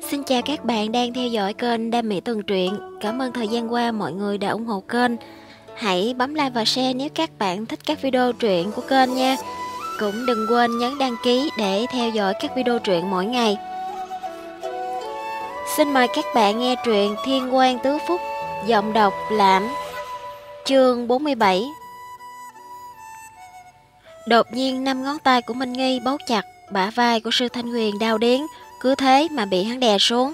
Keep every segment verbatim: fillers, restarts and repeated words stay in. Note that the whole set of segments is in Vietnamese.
Xin chào các bạn đang theo dõi kênh Đam Mỹ Tuần Truyện. Cảm ơn thời gian qua mọi người đã ủng hộ kênh. Hãy bấm like và share nếu các bạn thích các video truyện của kênh nha. Cũng đừng quên nhấn đăng ký để theo dõi các video truyện mỗi ngày. Xin mời các bạn nghe truyện Thiên Quan Tứ Phúc, giọng đọc Lãm. Chương bốn mươi bảy. Đột nhiên năm ngón tay của Minh Nghi bấu chặt bả vai của Sư Thanh Huyền đau điếng, cứ thế mà bị hắn đè xuống.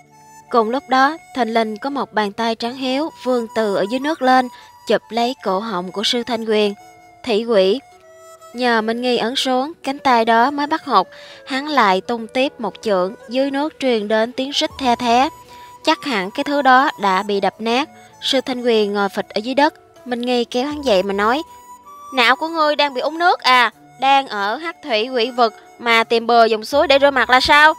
Cùng lúc đó, thình lình có một bàn tay trắng héo vươn từ ở dưới nước lên, chụp lấy cổ họng của Sư Thanh Huyền. Thị quỷ. Nhờ Minh Nghi ấn xuống, cánh tay đó mới bắt hụt, hắn lại tung tiếp một chưởng, dưới nước truyền đến tiếng rít the thé. Chắc hẳn cái thứ đó đã bị đập nát. Sư Thanh Huyền ngồi phịch ở dưới đất. Minh Nghi kéo hắn dậy mà nói: "Não của ngươi đang bị uống nước à? Đang ở hắc thủy quỷ vực mà tìm bờ dòng suối để rửa mặt là sao?"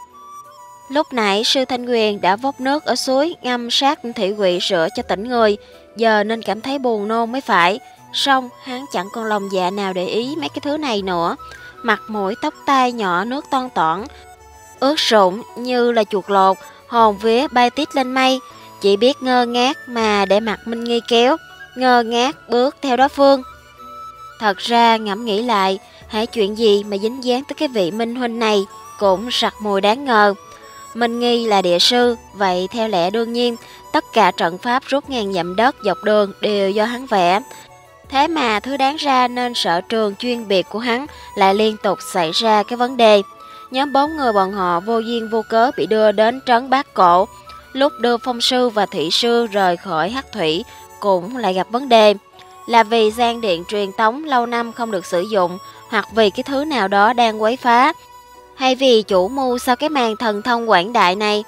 Lúc nãy Sư Thanh Huyền đã vốc nước ở suối ngâm sát thị quỷ rửa cho tỉnh người, giờ nên cảm thấy buồn nôn mới phải. Xong hắn chẳng còn lòng dạ nào để ý mấy cái thứ này nữa. Mặt mũi tóc tai nhỏ nước toan toảng, ướt sũng như là chuột lột, hồn vía bay tít lên mây, chỉ biết ngơ ngác mà để mặt Minh Nghi kéo, ngơ ngác bước theo đối phương. Thật ra ngẫm nghĩ lại, hãy chuyện gì mà dính dáng tới cái vị Minh huynh này cũng sặc mùi đáng ngờ. Minh Nghi là địa sư, vậy theo lẽ đương nhiên tất cả trận pháp rút ngàn dặm đất dọc đường đều do hắn vẽ. Thế mà thứ đáng ra nên sở trường chuyên biệt của hắn lại liên tục xảy ra cái vấn đề. Nhóm bốn người bọn họ vô duyên vô cớ bị đưa đến trấn Bát Cổ. Lúc đưa phong sư và thủy sư rời khỏi hắc thủy cũng lại gặp vấn đề. Là vì gian điện truyền tống lâu năm không được sử dụng, hoặc vì cái thứ nào đó đang quấy phá, hay vì chủ mưu sau cái màn thần thông quảng đại này.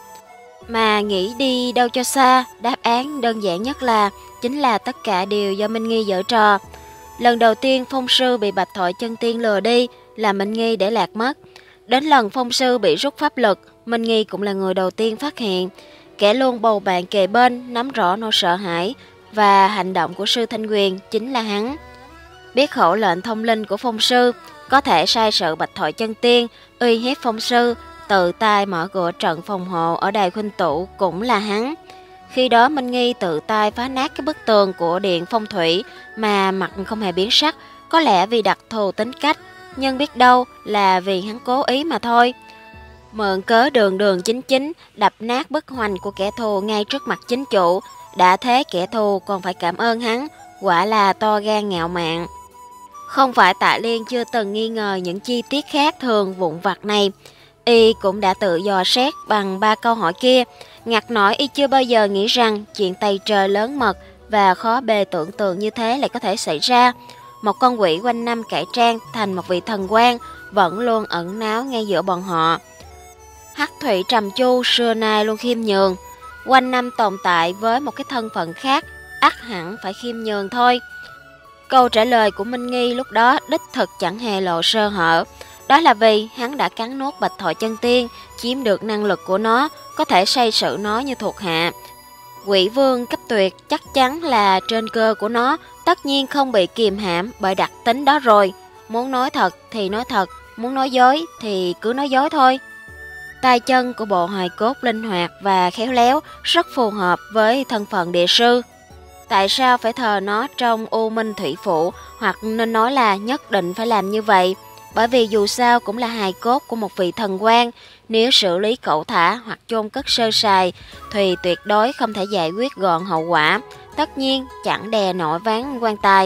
Mà nghĩ đi đâu cho xa, đáp án đơn giản nhất là chính là tất cả đều do Minh Nghi giở trò. Lần đầu tiên phong sư bị Bạch Thội Chân Tiên lừa đi là Minh Nghi để lạc mất. Đến lần phong sư bị rút pháp lực, Minh Nghi cũng là người đầu tiên phát hiện. Kẻ luôn bầu bạn kề bên, nắm rõ nỗi sợ hãi và hành động của Sư Thanh Huyền chính là hắn. Biết khẩu lệnh thông linh của phong sư, có thể sai sự Bạch Thội Chân Tiên, uy hiếp phong sư, tự tay mở cửa trận phòng hộ ở đài khuynh tụ cũng là hắn. Khi đó Minh Nghi tự tay phá nát cái bức tường của điện phong thủy mà mặt không hề biến sắc, có lẽ vì đặc thù tính cách, nhưng biết đâu là vì hắn cố ý mà thôi. Mượn cớ đường đường chính chính đập nát bức hoành của kẻ thù ngay trước mặt chính chủ, đã thế kẻ thù còn phải cảm ơn hắn, quả là to gan ngạo mạn. Không phải Tạ Liên chưa từng nghi ngờ những chi tiết khác thường vụn vặt này, y cũng đã tự dò xét bằng ba câu hỏi kia. Ngặt nổi y chưa bao giờ nghĩ rằng chuyện tày trời lớn mật và khó bề tưởng tượng như thế lại có thể xảy ra. Một con quỷ quanh năm cải trang thành một vị thần quan vẫn luôn ẩn náu ngay giữa bọn họ. Hắc thủy trầm chu xưa nay luôn khiêm nhường, quanh năm tồn tại với một cái thân phận khác, ắt hẳn phải khiêm nhường thôi. Câu trả lời của Minh Nghi lúc đó đích thực chẳng hề lộ sơ hở. Đó là vì hắn đã cắn nuốt Bạch Thội Chân Tiên, chiếm được năng lực của nó, có thể sai sự nó như thuộc hạ. Quỷ vương cấp tuyệt chắc chắn là trên cơ của nó, tất nhiên không bị kìm hãm bởi đặc tính đó rồi. Muốn nói thật thì nói thật, muốn nói dối thì cứ nói dối thôi. Tay chân của bộ hài cốt linh hoạt và khéo léo, rất phù hợp với thân phận địa sư. Tại sao phải thờ nó trong U Minh Thủy Phủ, hoặc nên nói là nhất định phải làm như vậy? Bởi vì dù sao cũng là hài cốt của một vị thần quan, nếu xử lý cẩu thả hoặc chôn cất sơ sài thì tuyệt đối không thể giải quyết gọn hậu quả, tất nhiên chẳng đè nổi ván quan tài.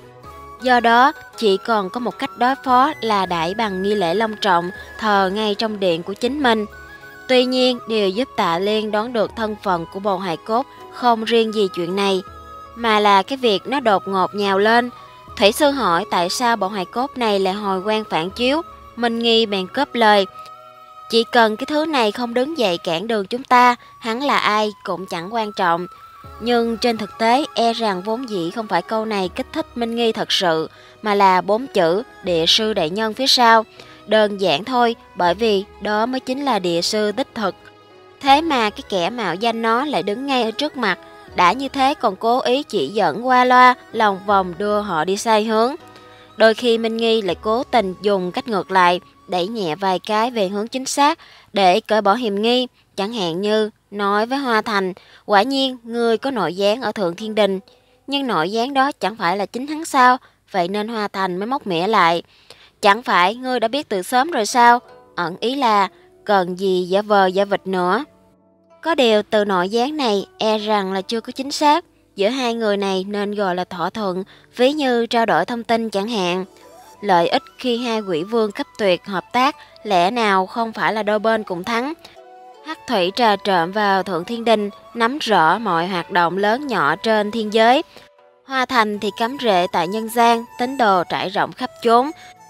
Do đó, chỉ còn có một cách đối phó là đãi bằng nghi lễ long trọng, thờ ngay trong điện của chính mình. Tuy nhiên, điều giúp Tạ Liên đoán được thân phận của bồ hài cốt không riêng gì chuyện này, mà là cái việc nó đột ngột nhào lên. Thủy sư hỏi tại sao bộ hài cốt này lại hồi quang phản chiếu. Minh Nghi bèn cướp lời: "Chỉ cần cái thứ này không đứng dậy cản đường chúng ta, hắn là ai cũng chẳng quan trọng." Nhưng trên thực tế e rằng vốn dĩ không phải câu này kích thích Minh Nghi thật sự, mà là bốn chữ địa sư đại nhân phía sau. Đơn giản thôi, bởi vì đó mới chính là địa sư đích thực. Thế mà cái kẻ mạo danh nó lại đứng ngay ở trước mặt, đã như thế còn cố ý chỉ dẫn qua loa, lòng vòng đưa họ đi sai hướng. Đôi khi Minh Nghi lại cố tình dùng cách ngược lại, đẩy nhẹ vài cái về hướng chính xác để cởi bỏ hiềm nghi, chẳng hạn như nói với Hoa Thành, quả nhiên ngươi có nội gián ở Thượng Thiên Đình, nhưng nội gián đó chẳng phải là chính hắn sao, vậy nên Hoa Thành mới móc mỉa lại. Chẳng phải ngươi đã biết từ sớm rồi sao, ẩn ý là cần gì giả vờ giả vịt nữa. Có điều từ nội gián này e rằng là chưa có chính xác, giữa hai người này nên gọi là thỏa thuận, ví như trao đổi thông tin chẳng hạn. Lợi ích khi hai quỷ vương cấp tuyệt hợp tác lẽ nào không phải là đôi bên cùng thắng. Hắc thủy trà trộn vào Thượng Thiên Đình, nắm rõ mọi hoạt động lớn nhỏ trên thiên giới. Hoa Thành thì cắm rễ tại nhân gian, tín đồ trải rộng khắp chốn.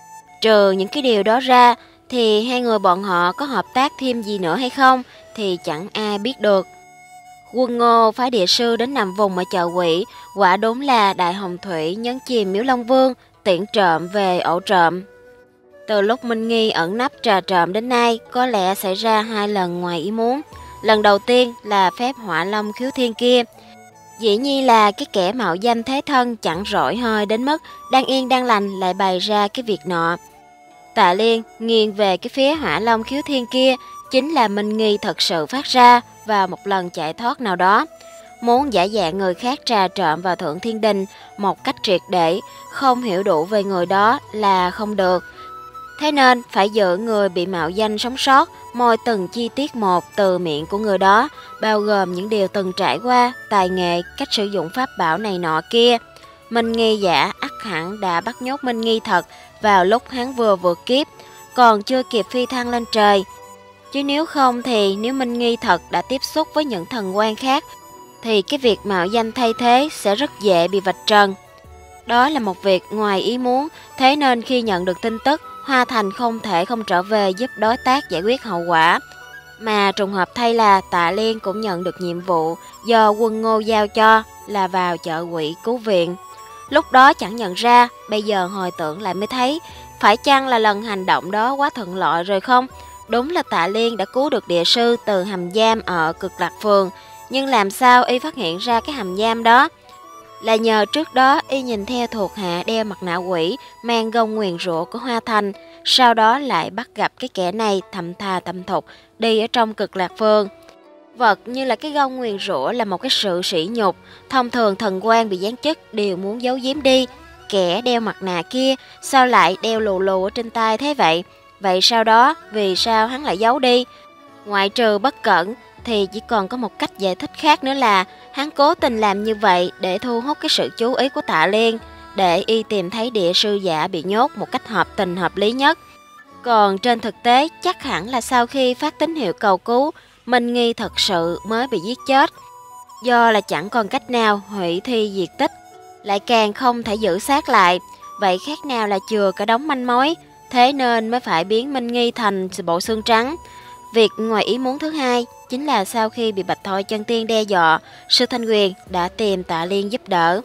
Trừ những cái điều đó ra, thì hai người bọn họ có hợp tác thêm gì nữa hay không thì chẳng ai biết được. Quân Ngô phái địa sư đến nằm vùng ở chợ Quỷ, quả đúng là Đại Hồng Thủy nhấn chìm Miếu Long Vương, tiễn trộm về ổ trộm. Từ lúc Minh Nghi ẩn nấp trà trộm đến nay, có lẽ xảy ra hai lần ngoài ý muốn. Lần đầu tiên là phép hỏa long khiếu thiên kia. Dĩ nhiên là cái kẻ mạo danh thế thân chẳng rỗi hơi đến mức đang yên đang lành lại bày ra cái việc nọ. Tạ Liên nghiêng về cái phía hỏa long khiếu thiên kia chính là Minh Nghi thật sự phát ra vào một lần chạy thoát nào đó. Muốn giả dạng người khác trà trộm vào Thượng Thiên Đình một cách triệt để, không hiểu đủ về người đó là không được. Thế nên phải giữ người bị mạo danh sống sót, moi từng chi tiết một từ miệng của người đó, bao gồm những điều từng trải qua, tài nghệ, cách sử dụng pháp bảo này nọ kia. Minh Nghi giả ắt hẳn đã bắt nhốt Minh Nghi thật vào lúc hắn vừa vượt kiếp, còn chưa kịp phi thăng lên trời. Chứ nếu không thì nếu Minh Nghi thật đã tiếp xúc với những thần quan khác, thì cái việc mạo danh thay thế sẽ rất dễ bị vạch trần. Đó là một việc ngoài ý muốn, thế nên khi nhận được tin tức, Hoa Thành không thể không trở về giúp đối tác giải quyết hậu quả. Mà trùng hợp thay là Tạ Liên cũng nhận được nhiệm vụ do Quân Ngô giao cho là vào chợ Quỷ cứu viện. Lúc đó chẳng nhận ra, bây giờ hồi tưởng lại mới thấy, phải chăng là lần hành động đó quá thuận lợi rồi không? Đúng là Tạ Liên đã cứu được địa sư từ hầm giam ở Cực Lạc Phường, nhưng làm sao y phát hiện ra cái hầm giam đó? Là nhờ trước đó y nhìn theo thuộc hạ đeo mặt nạ quỷ mang gông nguyền rủa của Hoa Thành, sau đó lại bắt gặp cái kẻ này thầm thà thầm thục đi ở trong Cực Lạc Phường. Vật như là cái gông nguyền rủa là một cái sự sỉ nhục, thông thường thần quan bị giáng chức đều muốn giấu giếm đi. Kẻ đeo mặt nạ kia sao lại đeo lù lù ở trên tay thế vậy? Vậy sau đó vì sao hắn lại giấu đi? Ngoại trừ bất cẩn thì chỉ còn có một cách giải thích khác nữa là hắn cố tình làm như vậy để thu hút cái sự chú ý của Tạ Liên, để y tìm thấy địa sư giả bị nhốt một cách hợp tình hợp lý nhất. Còn trên thực tế chắc hẳn là sau khi phát tín hiệu cầu cứu, Minh Nghi thật sự mới bị giết chết. Do là chẳng còn cách nào hủy thi diệt tích, lại càng không thể giữ xác lại, vậy khác nào là chừa cả đống manh mối, thế nên mới phải biến Minh Nghi thành bộ xương trắng. Việc ngoài ý muốn thứ hai chính là sau khi bị Bạch Thội Chân Tiên đe dọa, Sư Thanh Huyền đã tìm Tạ Liên giúp đỡ.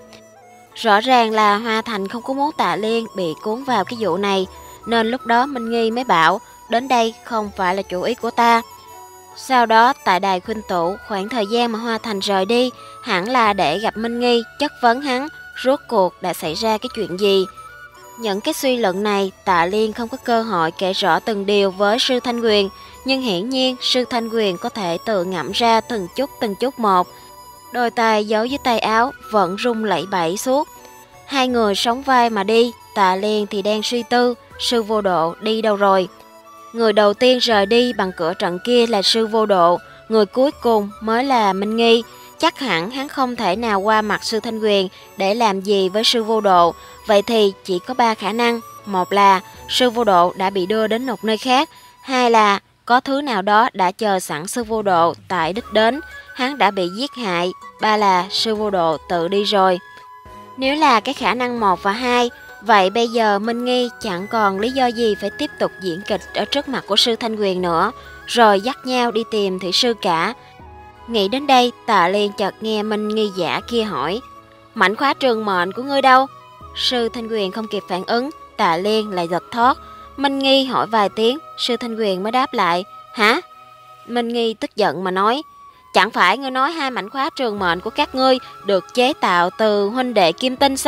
Rõ ràng là Hoa Thành không có muốn Tạ Liên bị cuốn vào cái vụ này, nên lúc đó Minh Nghi mới bảo đến đây không phải là chủ ý của ta. Sau đó tại đài khuynh tủ, khoảng thời gian mà Hoa Thành rời đi hẳn là để gặp Minh Nghi, chất vấn hắn rốt cuộc đã xảy ra cái chuyện gì. Những cái suy luận này Tạ Liên không có cơ hội kể rõ từng điều với Sư Thanh Huyền, nhưng hiển nhiên Sư Thanh Huyền có thể tự ngẫm ra từng chút từng chút một. Đôi tay giấu dưới tay áo vẫn rung lẩy bẩy suốt. Hai người sóng vai mà đi, Tạ Liên thì đang suy tư Sư Vô Độ đi đâu rồi. Người đầu tiên rời đi bằng cửa trận kia là Sư Vô Độ, người cuối cùng mới là Minh Nghi. Chắc hẳn hắn không thể nào qua mặt Sư Thanh Huyền để làm gì với Sư Vô Độ. Vậy thì chỉ có ba khả năng. Một là Sư Vô Độ đã bị đưa đến một nơi khác. Hai là có thứ nào đó đã chờ sẵn Sư Vô Độ tại đích đến, hắn đã bị giết hại. Ba là Sư Vô Độ tự đi rồi. Nếu là cái khả năng một và hai, vậy bây giờ Minh Nghi chẳng còn lý do gì phải tiếp tục diễn kịch ở trước mặt của Sư Thanh Huyền nữa, rồi dắt nhau đi tìm Thủy Sư cả. Nghĩ đến đây, Tạ Liên chợt nghe Minh Nghi giả kia hỏi: "Mảnh khóa trường mệnh của ngươi đâu?" Sư Thanh Huyền không kịp phản ứng, Tạ Liên lại giật thót. Minh Nghi hỏi vài tiếng, Sư Thanh Huyền mới đáp lại: "Hả?" Minh Nghi tức giận mà nói: "Chẳng phải ngươi nói hai mảnh khóa trường mệnh của các ngươi được chế tạo từ huynh đệ kim tinh sao?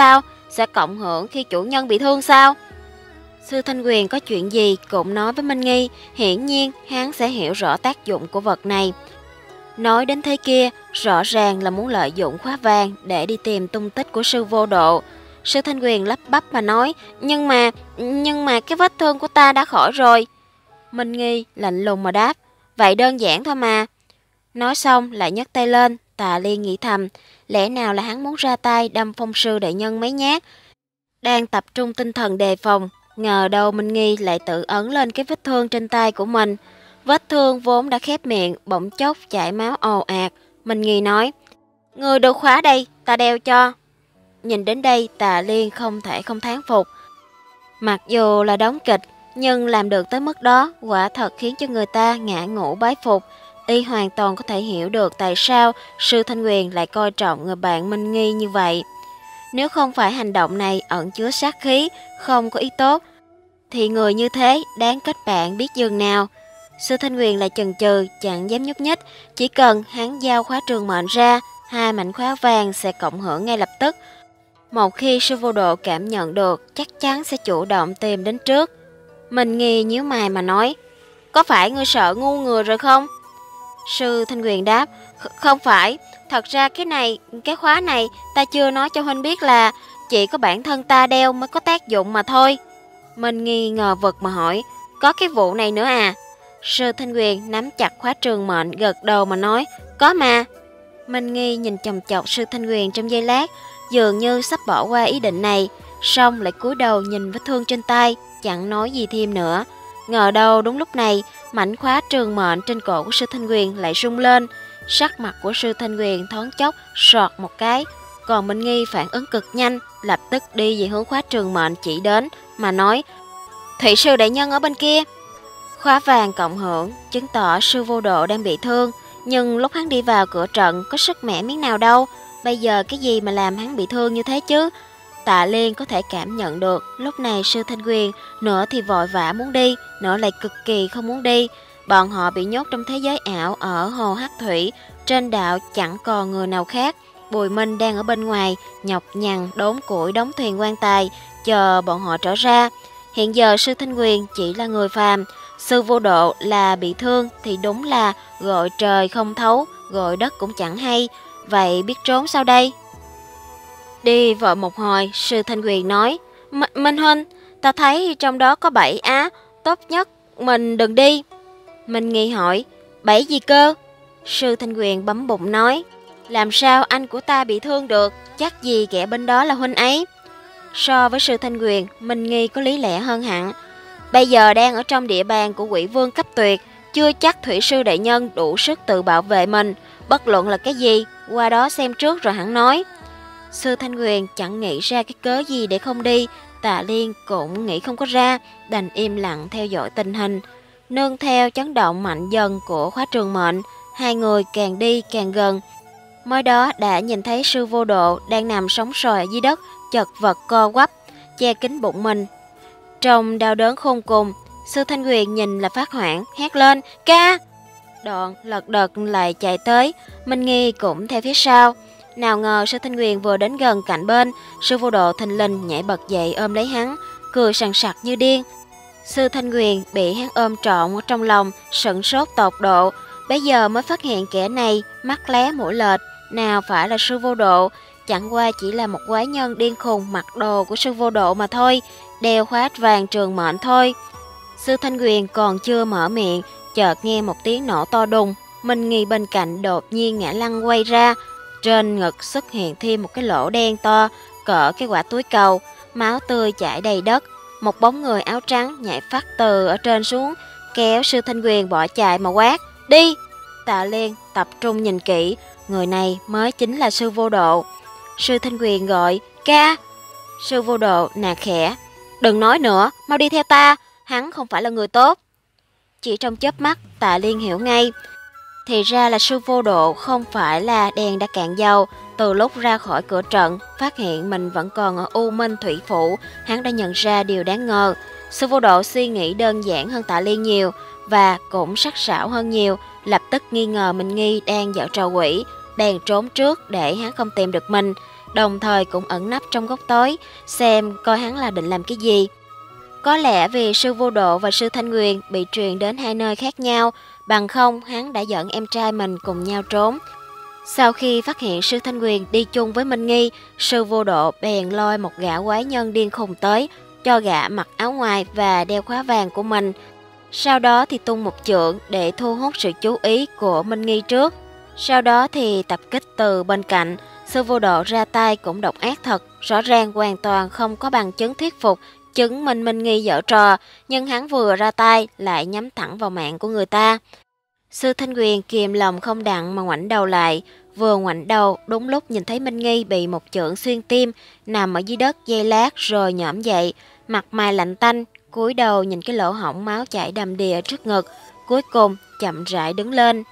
sẽ cộng hưởng khi chủ nhân bị thương sao? Sư Thanh Huyền có chuyện gì cũng nói với Minh Nghi, hiển nhiên hắn sẽ hiểu rõ tác dụng của vật này. Nói đến thế kia, rõ ràng là muốn lợi dụng khóa vàng để đi tìm tung tích của sư vô độ. Sư Thanh Huyền lắp bắp mà nói, nhưng mà, nhưng mà cái vết thương của ta đã khỏi rồi. Minh Nghi lạnh lùng mà đáp, vậy đơn giản thôi mà. Nói xong lại nhấc tay lên, Tạ Liên nghĩ thầm, lẽ nào là hắn muốn ra tay đâm Phong sư đại nhân mấy nhát. Đang tập trung tinh thần đề phòng, ngờ đâu Minh Nghi lại tự ấn lên cái vết thương trên tay của mình. Vết thương vốn đã khép miệng, bỗng chốc chảy máu ồ ạt. Minh Nghi nói, người được khóa đây, ta đeo cho. Nhìn đến đây, Tạ Liên không thể không thán phục. Mặc dù là đóng kịch, nhưng làm được tới mức đó, quả thật khiến cho người ta ngã ngũ bái phục. Y hoàn toàn có thể hiểu được tại sao sư Thanh Huyền lại coi trọng người bạn Minh Nghi như vậy. Nếu không phải hành động này ẩn chứa sát khí, không có ý tốt, thì người như thế đáng kết bạn biết dường nào. Sư Thanh Huyền lại chần chừ, chẳng dám nhúc nhích. Chỉ cần hắn giao khóa trường mệnh ra, hai mảnh khóa vàng sẽ cộng hưởng ngay lập tức. Một khi sư vô độ cảm nhận được, chắc chắn sẽ chủ động tìm đến trước. Minh Nghi nhíu mày mà nói, có phải ngươi sợ ngu người rồi không? Sư Thanh Huyền đáp, không phải, thật ra cái này, cái khóa này ta chưa nói cho huynh biết là chỉ có bản thân ta đeo mới có tác dụng mà thôi. Minh Nghi ngờ vực mà hỏi, có cái vụ này nữa à? Sư Thanh Huyền nắm chặt khóa trường mệnh, gật đầu mà nói, có mà. Minh Nghi nhìn chòng chọc sư Thanh Huyền trong giây lát, dường như sắp bỏ qua ý định này, xong lại cúi đầu nhìn vết thương trên tay, chẳng nói gì thêm nữa. Ngờ đâu đúng lúc này, mảnh khóa trường mệnh trên cổ của sư Thanh Huyền lại rung lên. Sắc mặt của sư Thanh Huyền thoáng chốc sọt một cái, còn Minh Nghi phản ứng cực nhanh, lập tức đi về hướng khóa trường mệnh chỉ đến mà nói, Thủy sư đại nhân ở bên kia. Khóa vàng cộng hưởng chứng tỏ sư vô độ đang bị thương, nhưng lúc hắn đi vào cửa trận có sức mẻ miếng nào đâu. Bây giờ cái gì mà làm hắn bị thương như thế chứ? Tạ Liên có thể cảm nhận được lúc này sư Thanh Huyền nửa thì vội vã muốn đi, nửa lại cực kỳ không muốn đi. Bọn họ bị nhốt trong thế giới ảo ở hồ Hắc Thủy, trên đạo chẳng còn người nào khác. Bùi Minh đang ở bên ngoài nhọc nhằn đốn củi đóng thuyền quan tài, chờ bọn họ trở ra. Hiện giờ sư Thanh Huyền chỉ là người phàm, sư vô độ là bị thương thì đúng là gọi trời không thấu, gọi đất cũng chẳng hay. Vậy biết trốn sao đây? Đi vợ một hồi, sư Thanh Huyền nói, Minh huynh, ta thấy trong đó có bẫy á, tốt nhất mình đừng đi. Minh Nghi hỏi, bẫy gì cơ? Sư Thanh Huyền bấm bụng nói, làm sao anh của ta bị thương được, chắc gì kẻ bên đó là huynh ấy. So với sư Thanh Huyền, Minh Nghi có lý lẽ hơn hẳn. Bây giờ đang ở trong địa bàn của quỷ vương cấp tuyệt, chưa chắc thủy sư đại nhân đủ sức tự bảo vệ mình. Bất luận là cái gì, qua đó xem trước rồi hẳn nói. Sư Thanh Huyền chẳng nghĩ ra cái cớ gì để không đi. Tạ Liên cũng nghĩ không có ra, đành im lặng theo dõi tình hình. Nương theo chấn động mạnh dần của khóa trường mệnh, hai người càng đi càng gần. Mới đó đã nhìn thấy sư vô độ đang nằm sóng sòi ở dưới đất, chật vật co quắp, che kín bụng mình. Trong đau đớn khôn cùng, sư Thanh Huyền nhìn là phát hoảng, hét lên, ca! Đoạn lật đật lại chạy tới, Minh Nghi cũng theo phía sau. Nào ngờ sư Thanh Huyền vừa đến gần cạnh bên, sư vô độ thình lình nhảy bật dậy ôm lấy hắn, cười sằng sặc như điên. Sư Thanh Huyền bị hắn ôm trọn ở trong lòng, sững sốt tột độ. Bây giờ mới phát hiện kẻ này mắt lé mũi lệch, nào phải là sư vô độ, chẳng qua chỉ là một quái nhân điên khùng mặc đồ của sư vô độ mà thôi, đeo khóa vàng trường mệnh thôi. Sư Thanh Huyền còn chưa mở miệng, chợt nghe một tiếng nổ to đùng. Minh Nghi bên cạnh đột nhiên ngã lăn quay ra, trên ngực xuất hiện thêm một cái lỗ đen to cỡ cái quả túi cầu, máu tươi chảy đầy đất. Một bóng người áo trắng nhảy phát từ ở trên xuống, kéo sư Thanh Huyền bỏ chạy mà quát, đi! Tạ Liên tập trung nhìn kỹ, người này mới chính là sư vô độ. Sư Thanh Huyền gọi, ca! Sư vô độ nạt khẽ, đừng nói nữa, mau đi theo ta, hắn không phải là người tốt. Chỉ trong chớp mắt, Tạ Liên hiểu ngay. Thì ra là sư vô độ không phải là đèn đã cạn dầu. Từ lúc ra khỏi cửa trận, phát hiện mình vẫn còn ở U Minh Thủy Phủ, hắn đã nhận ra điều đáng ngờ. Sư vô độ suy nghĩ đơn giản hơn Tạ Liên nhiều, và cũng sắc sảo hơn nhiều, lập tức nghi ngờ Minh Nghi đang giở trò quỷ, bèn trốn trước để hắn không tìm được mình. đồng thời cũng ẩn nấp trong góc tối, xem coi hắn là định làm cái gì. Có lẽ vì sư Vô Độ và sư Thanh Nguyên bị truyền đến hai nơi khác nhau, bằng không hắn đã dẫn em trai mình cùng nhau trốn. Sau khi phát hiện sư Thanh Nguyên đi chung với Minh Nghi, sư Vô Độ bèn lôi một gã quái nhân điên khùng tới, cho gã mặc áo ngoài và đeo khóa vàng của mình. Sau đó thì tung một chưởng để thu hút sự chú ý của Minh Nghi trước. Sau đó thì tập kích từ bên cạnh. Sư Vô Độ ra tay cũng độc ác thật, rõ ràng hoàn toàn không có bằng chứng thuyết phục chứng minh Minh Nghi giở trò, nhưng hắn vừa ra tay lại nhắm thẳng vào mạng của người ta. Sư Thanh Nguyên kìm lòng không đặng mà ngoảnh đầu lại, vừa ngoảnh đầu đúng lúc nhìn thấy Minh Nghi bị một chưởng xuyên tim, nằm ở dưới đất giây lát rồi nhõm dậy, mặt mày lạnh tanh, cúi đầu nhìn cái lỗ hổng máu chảy đầm đìa trước ngực, cuối cùng chậm rãi đứng lên.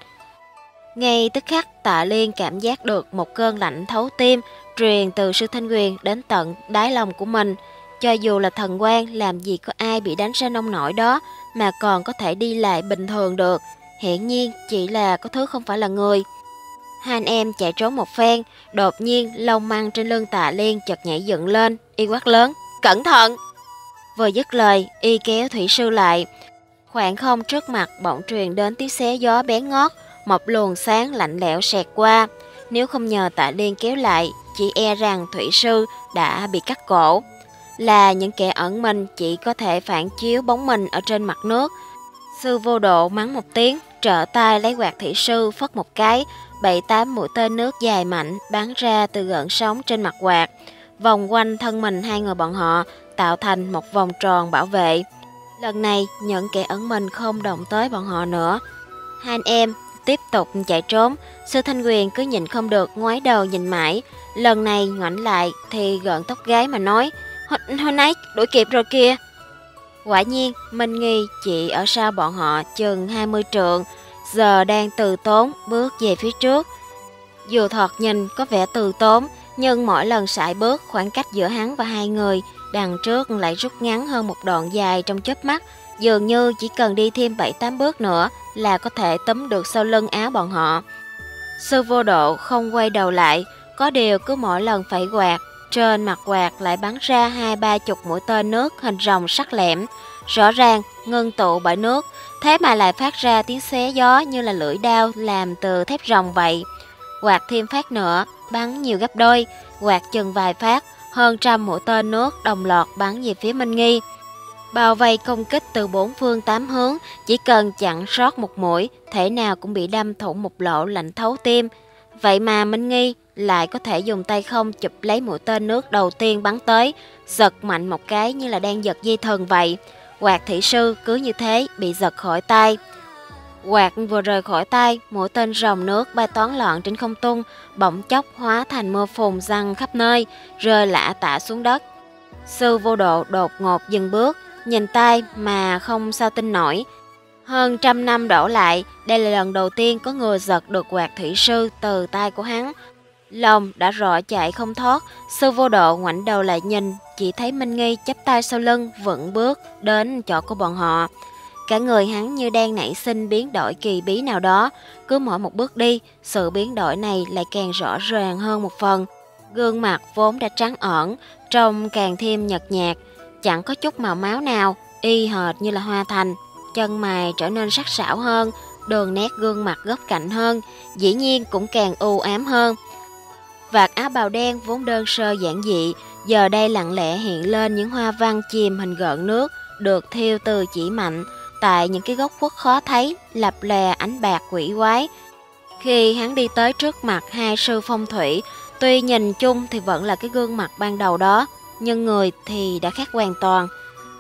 Ngay tức khắc Tạ Liên cảm giác được một cơn lạnh thấu tim truyền từ sư Thanh Nguyên đến tận đáy lòng của mình. Cho dù là thần quan, làm gì có ai bị đánh ra nông nổi đó mà còn có thể đi lại bình thường được. Hiển nhiên chỉ là có thứ không phải là người. Hai anh em chạy trốn một phen, đột nhiên lông măng trên lưng Tạ Liên chợt nhảy dựng lên, y quát lớn: "Cẩn thận!" Vừa dứt lời, y kéo thủy sư lại. Khoảng không trước mặt bỗng truyền đến tiếng xé gió bén ngót, một luồng sáng lạnh lẽo xẹt qua. Nếu không nhờ Tạ Liên kéo lại, chỉ e rằng thủy sư đã bị cắt cổ. Là những kẻ ẩn mình chỉ có thể phản chiếu bóng mình ở trên mặt nước. Sư Vô Độ mắng một tiếng, trở tay lấy quạt thủy sư phất một cái, bảy tám mũi tên nước dài mạnh bắn ra từ gợn sóng trên mặt quạt, vòng quanh thân mình hai người bọn họ, tạo thành một vòng tròn bảo vệ. Lần này những kẻ ẩn mình không động tới bọn họ nữa. Hai anh em tiếp tục chạy trốn. Sư Thanh Nguyên cứ nhìn không được, ngoái đầu nhìn mãi. Lần này ngoảnh lại thì gợn tóc gái mà nói: Hồi, hồi nãy đuổi kịp rồi kìa. Quả nhiên Minh Nghi chỉ ở sau bọn họ chừng hai mươi trượng, giờ đang từ tốn bước về phía trước. Dù thoạt nhìn có vẻ từ tốn, nhưng mỗi lần sải bước, khoảng cách giữa hắn và hai người đằng trước lại rút ngắn hơn một đoạn dài trong chớp mắt, dường như chỉ cần đi thêm bảy tám bước nữa là có thể túm được sau lưng áo bọn họ. Sư Vô Độ không quay đầu lại, có điều cứ mỗi lần phẩy quạt, trên mặt quạt lại bắn ra hai ba chục mũi tên nước hình rồng sắc lẻm, rõ ràng ngưng tụ bởi nước, thế mà lại phát ra tiếng xé gió như là lưỡi đao làm từ thép rồng vậy. Quạt thêm phát nữa, bắn nhiều gấp đôi, quạt chừng vài phát, hơn trăm mũi tên nước đồng loạt bắn về phía Minh Nghi. Bao vây công kích từ bốn phương tám hướng, chỉ cần chặn sót một mũi, thể nào cũng bị đâm thủng một lỗ lạnh thấu tim. Vậy mà Minh Nghi lại có thể dùng tay không chụp lấy mũi tên nước đầu tiên bắn tới, giật mạnh một cái như là đang giật dây thừng vậy. Quạt thủy sư cứ như thế bị giật khỏi tay. Quạt vừa rời khỏi tay, mũi tên rồng nước bay toán loạn trên không trung, bỗng chốc hóa thành mưa phùn răng khắp nơi, rơi lả tả xuống đất. Sư Vô Độ đột ngột dừng bước, nhìn tay mà không sao tin nổi. Hơn trăm năm đổ lại, đây là lần đầu tiên có người giật được quạt thủy sư từ tay của hắn. Lòng đã rõ chạy không thoát. Sư Vô Độ ngoảnh đầu lại nhìn, chỉ thấy Minh Nghi chắp tay sau lưng vững bước đến chỗ của bọn họ. Cả người hắn như đang nảy sinh biến đổi kỳ bí nào đó. Cứ mỗi một bước đi, sự biến đổi này lại càng rõ ràng hơn một phần. Gương mặt vốn đã trắng ẩn, trông càng thêm nhợt nhạt, chẳng có chút màu máu nào, y hệt như là hoa thành. Chân mày trở nên sắc sảo hơn, đường nét gương mặt góc cạnh hơn, dĩ nhiên cũng càng u ám hơn. Vạt áo bào đen vốn đơn sơ giản dị, giờ đây lặng lẽ hiện lên những hoa văn chìm hình gợn nước, được thêu từ chỉ mạnh, tại những cái góc khuất khó thấy, lập lè ánh bạc quỷ quái. Khi hắn đi tới trước mặt hai sư phong thủy, tuy nhìn chung thì vẫn là cái gương mặt ban đầu đó, nhưng người thì đã khác hoàn toàn.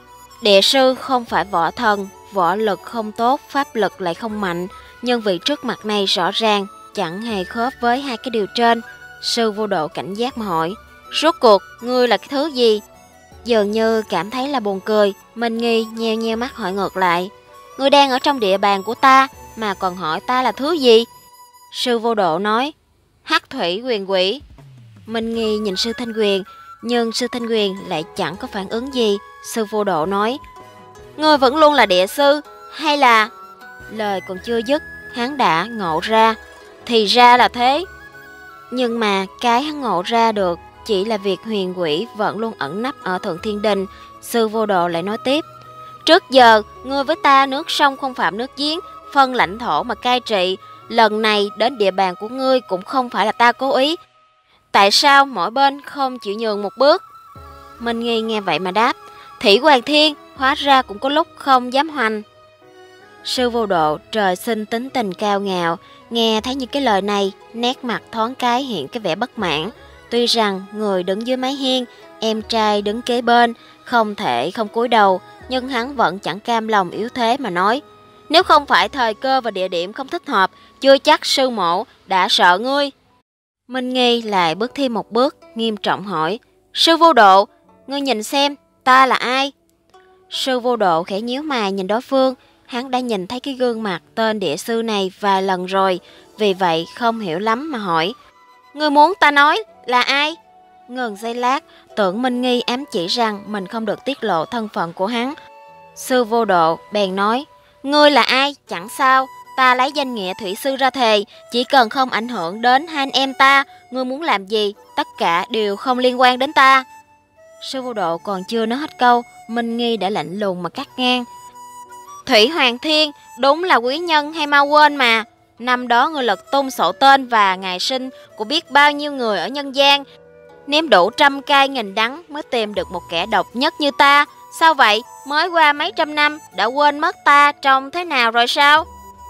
Địa sư không phải võ thần, võ lực không tốt, pháp lực lại không mạnh, nhưng vị trước mặt này rõ ràng chẳng hề khớp với hai cái điều trên. Sư Vô Độ cảnh giác mà hỏi: Rốt cuộc ngươi là cái thứ gì? Dường như cảm thấy là buồn cười, Minh Nghi nheo nheo mắt hỏi ngược lại: Ngươi đang ở trong địa bàn của ta mà còn hỏi ta là thứ gì? Sư Vô Độ nói: Hắc thủy huyền quỷ. Minh Nghi nhìn sư Thanh Huyền, nhưng sư Thanh Huyền lại chẳng có phản ứng gì. Sư Vô Độ nói: Ngươi vẫn luôn là địa sư hay là... Lời còn chưa dứt, hắn đã ngộ ra. Thì ra là thế. Nhưng mà cái hắn ngộ ra được chỉ là việc huyền quỷ vẫn luôn ẩn nấp ở Thượng Thiên Đình. Sư Vô Độ lại nói tiếp: trước giờ, ngươi với ta nước sông không phạm nước giếng, phân lãnh thổ mà cai trị. Lần này đến địa bàn của ngươi cũng không phải là ta cố ý. Tại sao mỗi bên không chịu nhường một bước? Minh Nghi nghe vậy mà đáp: Thủy Hoàng Thiên, hóa ra cũng có lúc không dám hoành. Sư Vô Độ trời sinh tính tình cao ngạo, nghe thấy những cái lời này, nét mặt thoáng cái hiện cái vẻ bất mãn. Tuy rằng người đứng dưới mái hiên, em trai đứng kế bên, không thể không cúi đầu, nhưng hắn vẫn chẳng cam lòng yếu thế mà nói: nếu không phải thời cơ và địa điểm không thích hợp, chưa chắc sư mộ đã sợ ngươi. Minh Nghi lại bước thêm một bước, nghiêm trọng hỏi: sư Vô Độ, ngươi nhìn xem, ta là ai? Sư Vô Độ khẽ nhíu mày nhìn đối phương. Hắn đã nhìn thấy cái gương mặt tên địa sư này vài lần rồi, vì vậy không hiểu lắm mà hỏi: ngươi muốn ta nói là ai? Ngừng giây lát, tưởng Minh Nghi ám chỉ rằng mình không được tiết lộ thân phận của hắn. Sư Vô Độ bèn nói: ngươi là ai chẳng sao, ta lấy danh nghĩa thủy sư ra thề, chỉ cần không ảnh hưởng đến hai anh em ta, ngươi muốn làm gì, tất cả đều không liên quan đến ta. Sư Vô Độ còn chưa nói hết câu, Minh Nghi đã lạnh lùng mà cắt ngang: Thủy Hoàng Thiên đúng là quý nhân hay mau quên mà. Năm đó ngươi lật tung sổ tên và ngày sinh của biết bao nhiêu người ở nhân gian, nếm đủ trăm cay nghìn đắng mới tìm được một kẻ độc nhất như ta. Sao vậy, mới qua mấy trăm năm đã quên mất ta trông thế nào rồi sao?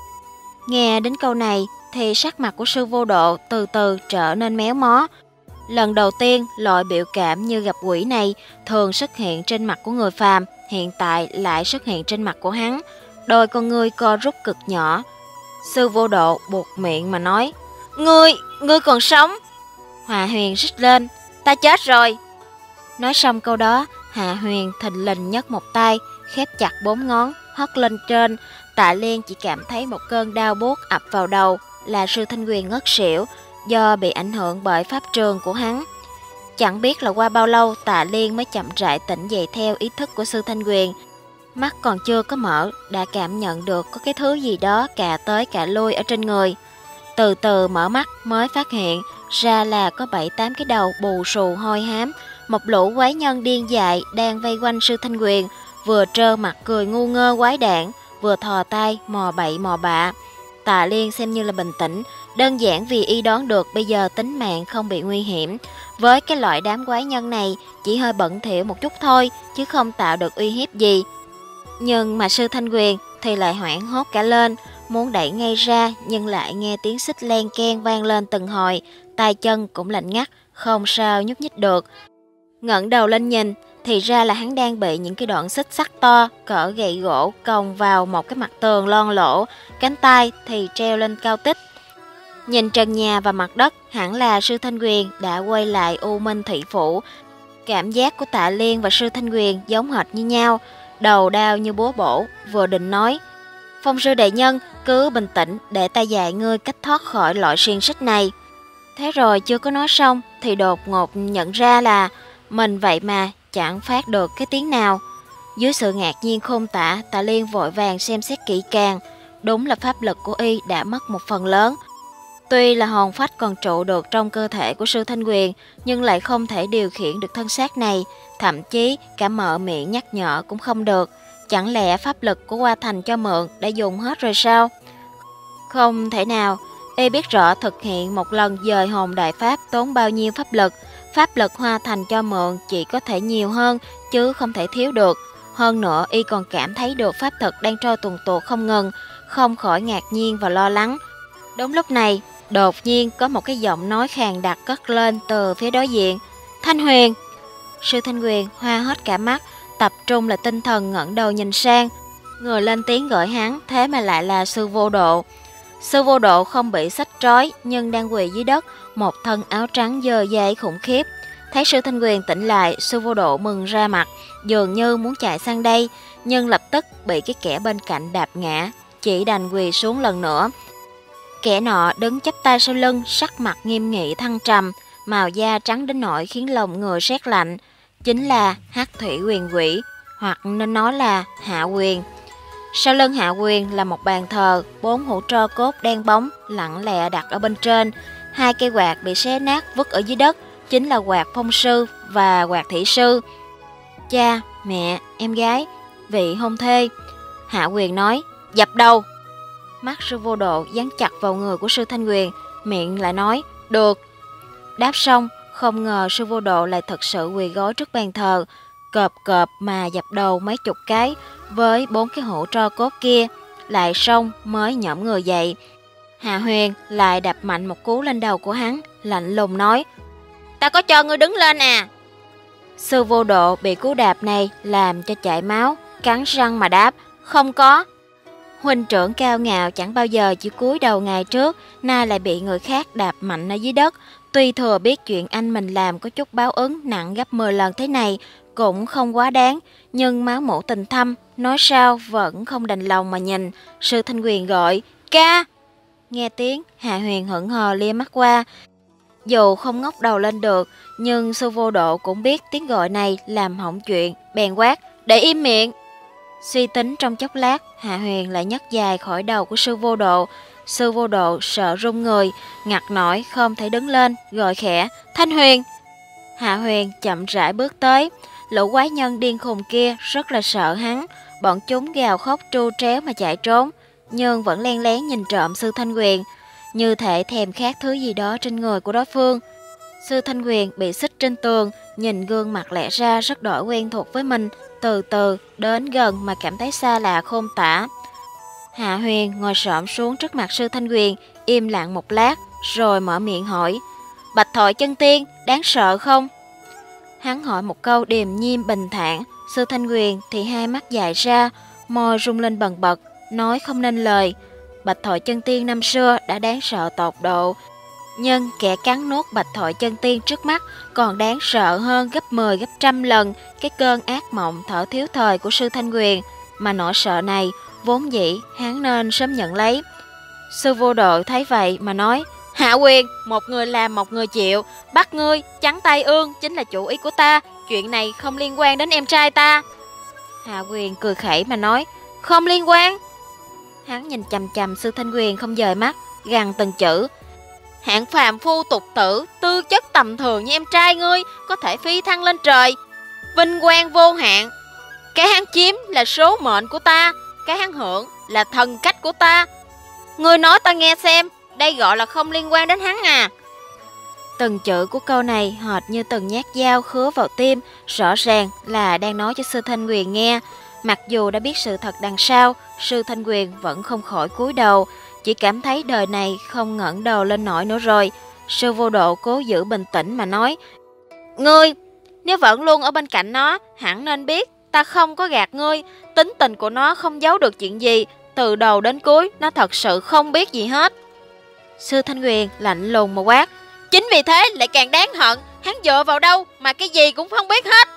Nghe đến câu này thì sắc mặt của sư Vô Độ từ từ trở nên méo mó. Lần đầu tiên loại biểu cảm như gặp quỷ này thường xuất hiện trên mặt của người phàm, hiện tại lại xuất hiện trên mặt của hắn. Đôi con ngươi co rút cực nhỏ. Sư Vô Độ buột miệng mà nói: Ngươi, ngươi còn sống? Hạ Huyền rít lên: ta chết rồi. Nói xong câu đó, Hạ Huyền thình lình nhấc một tay, khép chặt bốn ngón, hất lên trên. Tạ Liên chỉ cảm thấy một cơn đau buốt ập vào đầu, là sư Thanh Huyền ngất xỉu do bị ảnh hưởng bởi pháp trường của hắn. Chẳng biết là qua bao lâu Tạ Liên mới chậm rãi tỉnh dậy theo ý thức của sư Thanh Huyền. Mắt còn chưa có mở, đã cảm nhận được có cái thứ gì đó cà tới cà lui ở trên người. Từ từ mở mắt mới phát hiện ra là có bảy tám cái đầu bù xù hôi hám. Một lũ quái nhân điên dại đang vây quanh sư Thanh Huyền, vừa trơ mặt cười ngu ngơ quái đản, vừa thò tay mò bậy mò bạ. Tạ Liên xem như là bình tĩnh, đơn giản vì y đoán được bây giờ tính mạng không bị nguy hiểm. Với cái loại đám quái nhân này chỉ hơi bẩn thỉu một chút thôi, chứ không tạo được uy hiếp gì. Nhưng mà sư Thanh Huyền thì lại hoảng hốt cả lên, muốn đẩy ngay ra nhưng lại nghe tiếng xích len keng vang lên từng hồi, tay chân cũng lạnh ngắt, không sao nhúc nhích được. Ngẩng đầu lên nhìn thì ra là hắn đang bị những cái đoạn xích sắt to cỡ gậy gỗ còng vào một cái mặt tường loang lỗ, cánh tay thì treo lên cao tích. Nhìn trần nhà và mặt đất, hẳn là sư Thanh Huyền đã quay lại U Minh Thủy Phủ. Cảm giác của Tạ Liên và sư Thanh Huyền giống hệt như nhau, đầu đau như búa bổ, vừa định nói: Phong sư đại nhân, cứ bình tĩnh để ta dạy ngươi cách thoát khỏi loại xiềng xích này. Thế rồi chưa có nói xong thì đột ngột nhận ra là mình vậy mà chẳng phát được cái tiếng nào. Dưới sự ngạc nhiên khôn tả, Tạ Liên vội vàng xem xét kỹ càng. Đúng là pháp lực của y đã mất một phần lớn. Tuy là hồn phách còn trụ được trong cơ thể của sư Thanh Huyền, nhưng lại không thể điều khiển được thân xác này, thậm chí cả mở miệng nhắc nhở cũng không được. Chẳng lẽ pháp lực của Hoa Thành cho mượn đã dùng hết rồi sao? Không thể nào. Y biết rõ thực hiện một lần dời hồn đại pháp tốn bao nhiêu pháp lực. Pháp lực Hoa Thành cho mượn chỉ có thể nhiều hơn chứ không thể thiếu được. Hơn nữa y còn cảm thấy được pháp thực đang trôi tuần tuột không ngừng, không khỏi ngạc nhiên và lo lắng. Đúng lúc này, đột nhiên có một cái giọng nói khàn đặc cất lên từ phía đối diện: Thanh Huyền! Sư Thanh Huyền hoa hết cả mắt, tập trung là tinh thần ngẩng đầu nhìn sang. Người lên tiếng gọi hắn thế mà lại là sư Vô Độ. Sư Vô Độ không bị xách trói nhưng đang quỳ dưới đất, một thân áo trắng dơ dây khủng khiếp. Thấy sư Thanh Huyền tỉnh lại, sư Vô Độ mừng ra mặt, dường như muốn chạy sang đây, nhưng lập tức bị cái kẻ bên cạnh đạp ngã, chỉ đành quỳ xuống lần nữa. Kẻ nọ đứng chắp tay sau lưng, sắc mặt nghiêm nghị thăng trầm, màu da trắng đến nỗi khiến lòng người rét lạnh. Chính là Hắc Thủy Huyền Quỷ, hoặc nên nói là Hạ Huyền. Sau lưng Hạ Huyền là một bàn thờ, bốn hũ tro cốt đen bóng lặng lẽ đặt ở bên trên. Hai cây quạt bị xé nát vứt ở dưới đất, chính là Hoạt Phong sư và Hoạt Thị sư. Cha, mẹ, em gái, vị hôn thê. Hạ Quyền nói, dập đầu. Mắt sư Vô Độ dán chặt vào người của sư Thanh Quyền, miệng lại nói, được. Đáp xong, không ngờ sư Vô Độ lại thật sự quỳ gối trước bàn thờ, cọp cọp mà dập đầu mấy chục cái với bốn cái hũ tro cốt kia, lại xong mới nhõm người dậy. Hạ Huyền lại đập mạnh một cú lên đầu của hắn, lạnh lùng nói, ta có cho ngươi đứng lên à? Sư Vô Độ bị cú đạp này làm cho chảy máu, cắn răng mà đáp, không có. Huynh trưởng cao ngạo chẳng bao giờ chỉ cúi đầu ngày trước, nay lại bị người khác đạp mạnh ở dưới đất. Tuy thừa biết chuyện anh mình làm có chút báo ứng nặng gấp mười lần thế này cũng không quá đáng, nhưng máu mủ tình thâm, nói sao vẫn không đành lòng mà nhìn. Sư Thanh Quyền gọi, ca. Nghe tiếng, Hạ Huyền hững hờ lia mắt qua. Dù không ngóc đầu lên được, nhưng sư Vô Độ cũng biết tiếng gọi này làm hỏng chuyện, bèn quát, để im miệng. Suy tính trong chốc lát, Hạ Huyền lại nhấc dài khỏi đầu của sư Vô Độ. Sư Vô Độ sợ run người, ngặt nổi không thể đứng lên, gọi khẽ, Thanh Huyền. Hạ Huyền chậm rãi bước tới. Lũ quái nhân điên khùng kia rất là sợ hắn, bọn chúng gào khóc tru tréo mà chạy trốn, nhưng vẫn len lén nhìn trộm sư Thanh Quyền, như thể thèm khát thứ gì đó trên người của đối phương. Sư Thanh Quyền bị xích trên tường, nhìn gương mặt lẽ ra rất đổi quen thuộc với mình, từ từ đến gần mà cảm thấy xa lạ khôn tả. Hạ Huyền ngồi xổm xuống trước mặt sư Thanh Quyền, im lặng một lát, rồi mở miệng hỏi, Bạch Thội Chân Tiên, đáng sợ không? Hắn hỏi một câu điềm nhiên bình thản, sư Thanh Quyền thì hai mắt dài ra, môi rung lên bần bật, nói không nên lời. Bạch Thội Chân Tiên năm xưa đã đáng sợ tột độ, nhưng kẻ cắn nuốt Bạch Thội Chân Tiên trước mắt còn đáng sợ hơn gấp mười gấp trăm lần cái cơn ác mộng thở thiếu thời của sư Thanh Quyền, mà nỗi sợ này vốn dĩ hắn nên sớm nhận lấy. Sư Vô Độ thấy vậy mà nói, Hạ Quyền, một người làm một người chịu, bắt ngươi trắng tay ương chính là chủ ý của ta, chuyện này không liên quan đến em trai ta. Hạ Quyền cười khẩy mà nói, không liên quan. Hắn nhìn chằm chằm sư Thanh Quyền không dời mắt, gằn từng chữ, hạng phàm phu tục tử, tư chất tầm thường như em trai ngươi có thể phi thăng lên trời, vinh quang vô hạn. Cái hắn chiếm là số mệnh của ta, cái hắn hưởng là thần cách của ta. Ngươi nói ta nghe xem, đây gọi là không liên quan đến hắn à? Từng chữ của câu này hệt như từng nhát dao khứa vào tim, rõ ràng là đang nói cho sư Thanh Quyền nghe. Mặc dù đã biết sự thật đằng sau, sư Thanh Quyền vẫn không khỏi cúi đầu, chỉ cảm thấy đời này không ngẩng đầu lên nổi nữa rồi. Sư Vô Độ cố giữ bình tĩnh mà nói, ngươi, nếu vẫn luôn ở bên cạnh nó, hẳn nên biết ta không có gạt ngươi, tính tình của nó không giấu được chuyện gì, từ đầu đến cuối nó thật sự không biết gì hết. Sư Thanh Quyền lạnh lùng mà quát, chính vì thế lại càng đáng hận, hắn dựa vào đâu mà cái gì cũng không biết hết.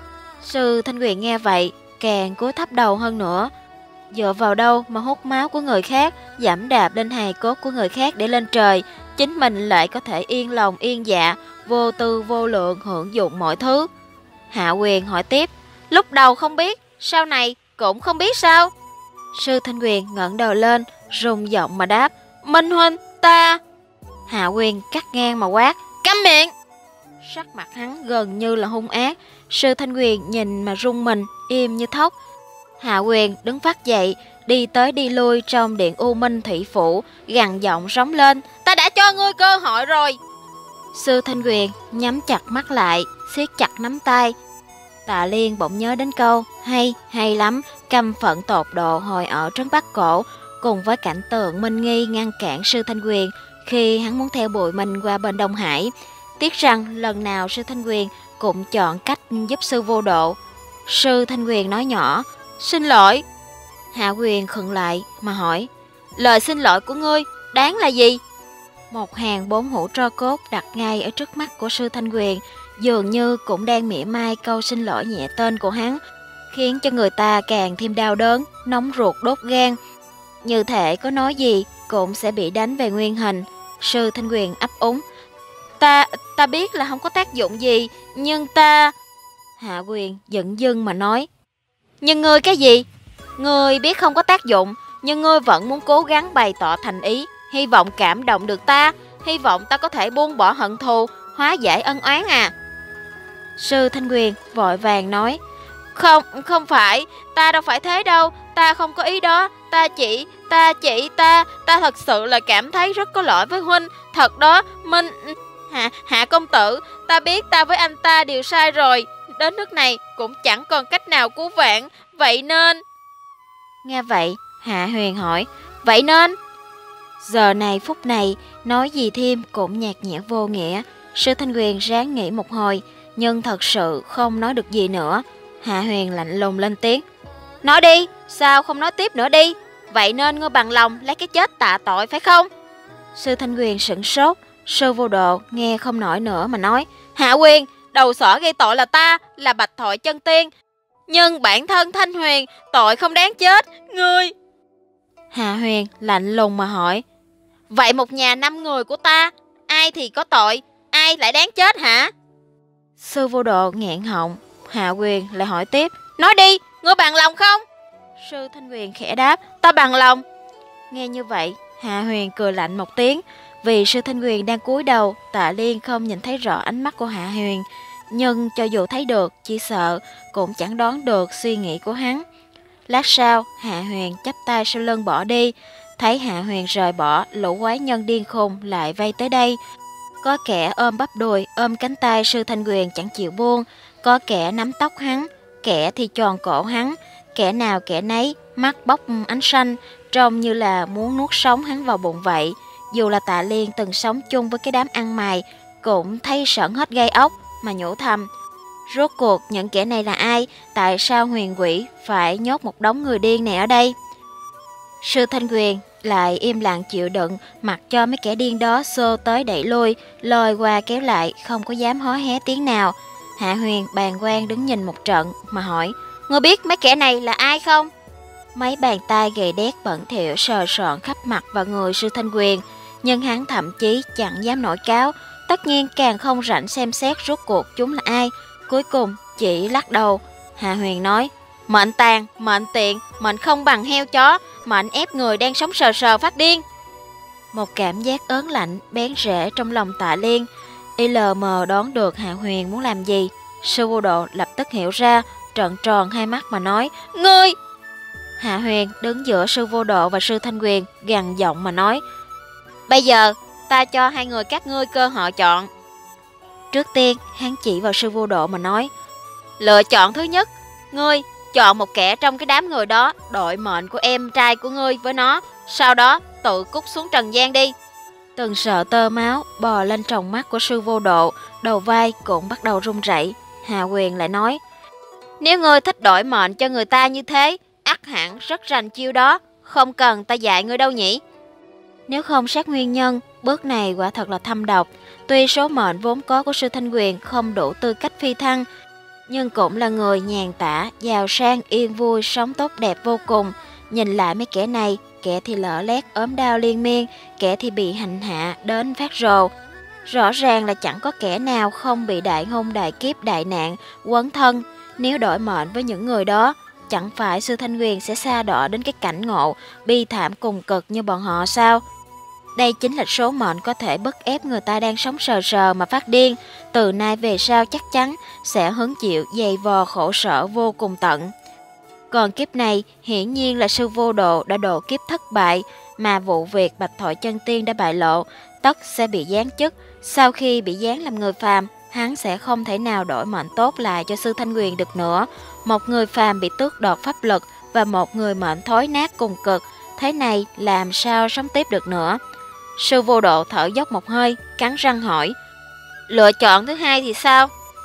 Sư Thanh Quyền nghe vậy càng cúi thấp đầu hơn nữa. Dựa vào đâu mà hút máu của người khác, giẫm đạp lên hài cốt của người khác để lên trời, chính mình lại có thể yên lòng yên dạ, vô tư vô lượng hưởng dụng mọi thứ. Hạ Quyền hỏi tiếp, lúc đầu không biết, sau này cũng không biết sao? Sư Thanh Quyền ngẩng đầu lên, rung giọng mà đáp, Minh huynh, ta... Hạ Quyền cắt ngang mà quát, câm miệng. Sắc mặt hắn gần như là hung ác. Sư Thanh Quyền nhìn mà rung mình, im như thóc. Hạ Quyền đứng phát dậy, đi tới đi lui trong điện U Minh Thủy Phủ, gằn giọng rống lên, ta đã cho ngươi cơ hội rồi. Sư Thanh Quyền nhắm chặt mắt lại, siết chặt nắm tay. Tạ Liên bỗng nhớ đến câu hay, hay lắm, căm phẫn tột độ hồi ở Trấn Bắc Cổ, cùng với cảnh tượng Minh Nghi ngăn cản sư Thanh Quyền khi hắn muốn theo Bụi Minh qua bên Đông Hải. Tiếc rằng lần nào sư Thanh Quyền cũng chọn cách giúp sư Vô Độ. Sư Thanh Quyền nói nhỏ, xin lỗi. Hạ Quyền khựng lại mà hỏi, lời xin lỗi của ngươi đáng là gì? Một hàng bốn hũ tro cốt đặt ngay ở trước mắt của sư Thanh Quyền, dường như cũng đang mỉa mai câu xin lỗi nhẹ tên của hắn, khiến cho người ta càng thêm đau đớn, nóng ruột đốt gan. Như thể có nói gì cũng sẽ bị đánh về nguyên hình. Sư Thanh Quyền ấp úng, Ta, ta biết là không có tác dụng gì, nhưng ta... Hạ Quyền giận dưng mà nói, nhưng ngươi cái gì? Ngươi biết không có tác dụng, nhưng ngươi vẫn muốn cố gắng bày tỏ thành ý, hy vọng cảm động được ta, hy vọng ta có thể buông bỏ hận thù, hóa giải ân oán à? Sư Thanh Huyền vội vàng nói, Không, không phải, ta đâu phải thế đâu, ta không có ý đó, ta chỉ, ta chỉ, ta, ta thật sự là cảm thấy rất có lỗi với huynh, thật đó, Minh, hạ, hạ công tử, ta biết ta với anh ta đều sai rồi, đến nước này cũng chẳng còn cách nào cứu vãn, vậy nên... Nghe vậy, Hạ Huyền hỏi, vậy nên... Giờ này phút này, nói gì thêm cũng nhạt nhẽo vô nghĩa, Sư Thanh Huyền ráng nghĩ một hồi, nhưng thật sự không nói được gì nữa. Hạ Huyền lạnh lùng lên tiếng, nói đi, sao không nói tiếp nữa đi, vậy nên ngươi bằng lòng lấy cái chết tạ tội phải không? Sư Thanh Huyền sửng sốt, Sư Vô Độ nghe không nổi nữa mà nói, Hạ Huyền, đầu sỏ gây tội là ta, là Bạch Thội Chân Tiên, nhưng bản thân Thanh Huyền tội không đáng chết, ngươi... Hạ Huyền lạnh lùng mà hỏi, vậy một nhà năm người của ta, ai thì có tội, ai lại đáng chết hả? Sư Vô Độ nghẹn họng, Hạ Huyền lại hỏi tiếp, nói đi, ngươi bằng lòng không? Sư Thanh Huyền khẽ đáp, ta bằng lòng. Nghe như vậy, Hạ Huyền cười lạnh một tiếng, vì Sư Thanh Huyền đang cúi đầu, Tạ Liên không nhìn thấy rõ ánh mắt của Hạ Huyền, nhưng cho dù thấy được, chỉ sợ cũng chẳng đoán được suy nghĩ của hắn. Lát sau, Hạ Huyền chắp tay sau lưng bỏ đi, thấy Hạ Huyền rời bỏ, lũ quái nhân điên khùng lại vây tới đây. Có kẻ ôm bắp đùi, ôm cánh tay Sư Thanh Huyền chẳng chịu buông, có kẻ nắm tóc hắn, kẻ thì tròn cổ hắn, kẻ nào kẻ nấy, mắt bốc ánh xanh, trông như là muốn nuốt sống hắn vào bụng vậy. Dù là Tạ Liên từng sống chung với cái đám ăn mày, cũng thấy sởn hết gai ốc, mà nhủ thầm, rốt cuộc những kẻ này là ai, tại sao huyền quỷ phải nhốt một đống người điên này ở đây? Sư Thanh Huyền lại im lặng chịu đựng, mặc cho mấy kẻ điên đó xô tới đẩy lui, lôi qua kéo lại, không có dám hó hé tiếng nào. Hạ Huyền bàng quan đứng nhìn một trận mà hỏi, ngươi biết mấy kẻ này là ai không? Mấy bàn tay gầy đét bẩn thỉu sờ soạn khắp mặt và người Sư Thanh Huyền, nhưng hắn thậm chí chẳng dám nổi cáo, tất nhiên càng không rảnh xem xét rốt cuộc chúng là ai. Cuối cùng chỉ lắc đầu. Hạ Huyền nói, mệnh tàn, mệnh tiện, mệnh không bằng heo chó, mệnh ép người đang sống sờ sờ phát điên. Một cảm giác ớn lạnh bén rễ trong lòng Tạ Liên, y lờ mờ đoán được Hạ Huyền muốn làm gì. Sư Vô Độ lập tức hiểu ra, trợn tròn hai mắt mà nói, ngươi! Hạ Huyền đứng giữa Sư Vô Độ và Sư Thanh Huyền, gằn giọng mà nói, bây giờ ta cho hai người các ngươi cơ hội chọn. Trước tiên hắn chỉ vào Sư Vô Độ mà nói, lựa chọn thứ nhất, ngươi chọn một kẻ trong cái đám người đó, đội mệnh của em trai của ngươi với nó, sau đó tự cút xuống trần gian đi. Từng sợ tơ máu bò lên tròng mắt của Sư Vô Độ, đầu vai cũng bắt đầu run rẩy. Hạ Huyền lại nói, nếu ngươi thích đổi mệnh cho người ta như thế, ắt hẳn rất rành chiêu đó, không cần ta dạy ngươi đâu nhỉ? Nếu không xét nguyên nhân, bước này quả thật là thâm độc. Tuy số mệnh vốn có của Sư Thanh Huyền không đủ tư cách phi thăng, nhưng cũng là người nhàn tả, giàu sang, yên vui, sống tốt đẹp vô cùng. Nhìn lại mấy kẻ này, kẻ thì lở lét ốm đau liên miên, kẻ thì bị hành hạ đến phát rồ. Rõ ràng là chẳng có kẻ nào không bị đại hung đại kiếp đại nạn quấn thân. Nếu đổi mệnh với những người đó, chẳng phải Sư Thanh Huyền sẽ sa đọa đến cái cảnh ngộ bi thảm cùng cực như bọn họ sao? Đây chính là số mệnh có thể bức ép người ta đang sống sờ sờ mà phát điên, từ nay về sau chắc chắn sẽ hứng chịu dày vò khổ sở vô cùng tận. Còn kiếp này, hiển nhiên là Sư Vô Độ đã độ kiếp thất bại, mà vụ việc Bạch Thội Chân Tiên đã bại lộ, tất sẽ bị giáng chức. Sau khi bị giáng làm người phàm, hắn sẽ không thể nào đổi mệnh tốt lại cho Sư Thanh Huyền được nữa. Một người phàm bị tước đoạt pháp lực và một người mệnh thối nát cùng cực, thế này làm sao sống tiếp được nữa? Sư Vô Độ thở dốc một hơi, cắn răng hỏi, lựa chọn thứ hai thì sao?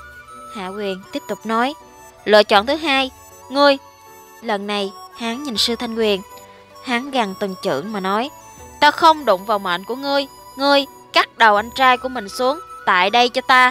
Hạ Huyền tiếp tục nói, lựa chọn thứ hai, ngươi. Lần này hắn nhìn Sư Thanh Huyền, hắn gằn từng chữ mà nói, ta không đụng vào mệnh của ngươi, ngươi cắt đầu anh trai của mình xuống tại đây cho ta.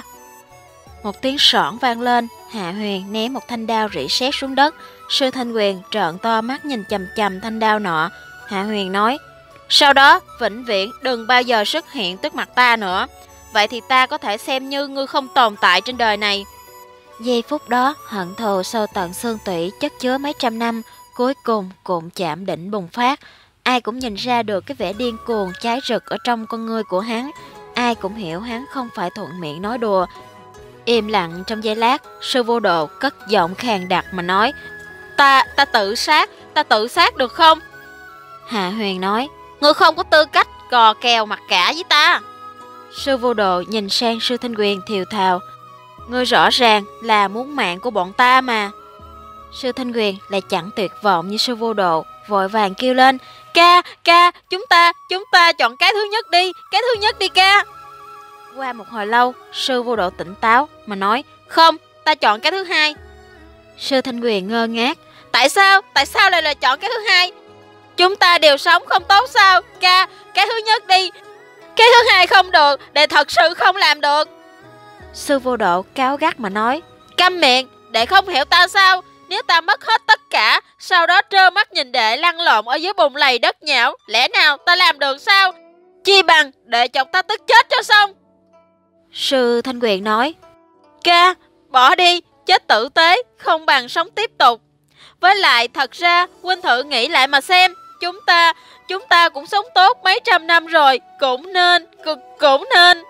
Một tiếng sõn vang lên, Hạ Huyền ném một thanh đao rỉ sét xuống đất. Sư Thanh Huyền trợn to mắt nhìn chằm chằm thanh đao nọ. Hạ Huyền nói, sau đó vĩnh viễn đừng bao giờ xuất hiện trước mặt ta nữa, vậy thì ta có thể xem như ngươi không tồn tại trên đời này. Giây phút đó, hận thù sâu tận xương tủy chất chứa mấy trăm năm, cuối cùng cũng chạm đỉnh bùng phát. Ai cũng nhìn ra được cái vẻ điên cuồng cháy rực ở trong con ngươi của hắn. ai cũng hiểu hắn không phải thuận miệng nói đùa. Im lặng trong giây lát, sư vô độ cất giọng khàn đặc mà nói: Ta, ta tự sát, ta tự sát được không? Hạ Huyền nói: Ngươi không có tư cách cò kèo mặt cả với ta. Sư vô độ nhìn sang sư Thanh Quyền thều thào: Ngươi rõ ràng là muốn mạng của bọn ta mà. Sư Thanh Quyền lại chẳng tuyệt vọng như sư vô độ, vội vàng kêu lên: Ca, ca, chúng ta, chúng ta chọn cái thứ nhất đi, cái thứ nhất đi ca. Qua một hồi lâu, sư vô độ tỉnh táo mà nói: Không, ta chọn cái thứ hai. Sư Thanh Quyền ngơ ngác: Tại sao, tại sao lại là chọn cái thứ hai? Chúng ta đều sống không tốt sao? Ca, cái thứ nhất đi, cái thứ hai không được, đệ thật sự không làm được. Sư vô độ cáu gắt mà nói: Câm miệng, đệ không hiểu ta sao? Nếu ta mất hết tất cả, sau đó trơ mắt nhìn đệ lăn lộn ở dưới bùn lầy đất nhão, lẽ nào ta làm được sao? Chi bằng đệ chọc ta tức chết cho xong. Sư Thanh Quyền nói: Ca, bỏ đi, chết tử tế, không bằng sống tiếp tục. Với lại thật ra, huynh thử nghĩ lại mà xem, chúng ta, chúng ta cũng sống tốt mấy trăm năm rồi, cũng nên, cũng, cũng nên.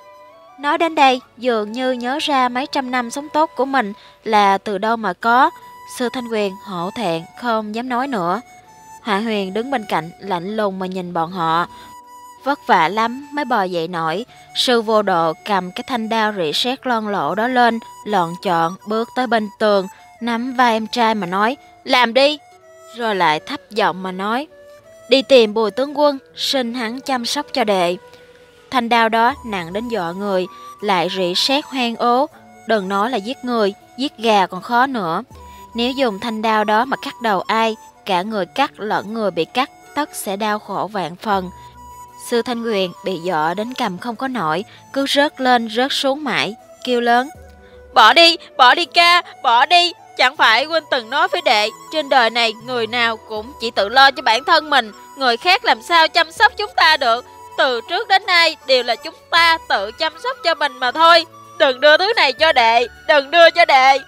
Nói đến đây, dường như nhớ ra mấy trăm năm sống tốt của mình là từ đâu mà có. Sư Thanh Quyền hổ thẹn, không dám nói nữa. Hạ Huyền đứng bên cạnh, lạnh lùng mà nhìn bọn họ. Vất vả lắm mới bò dậy nổi. Sư vô độ cầm cái thanh đao rỉ sét loang lổ đó lên, lọn chọn bước tới bên tường, nắm vai em trai mà nói: Làm đi. Rồi lại thấp giọng mà nói: Đi tìm Bùi tướng quân, xin hắn chăm sóc cho đệ. Thanh đao đó nặng đến dọa người, lại rỉ sét hoang ố. Đừng nói là giết người, giết gà còn khó nữa. Nếu dùng thanh đao đó mà cắt đầu ai, cả người cắt lẫn người bị cắt tất sẽ đau khổ vạn phần. Sư Thanh Quyền bị dọa đến cầm không có nổi, cứ rớt lên rớt xuống mãi, kêu lớn: Bỏ đi, bỏ đi ca, bỏ đi. Chẳng phải huynh từng nói với đệ, trên đời này người nào cũng chỉ tự lo cho bản thân mình, người khác làm sao chăm sóc chúng ta được. Từ trước đến nay đều là chúng ta tự chăm sóc cho mình mà thôi. Đừng đưa thứ này cho đệ, đừng đưa cho đệ.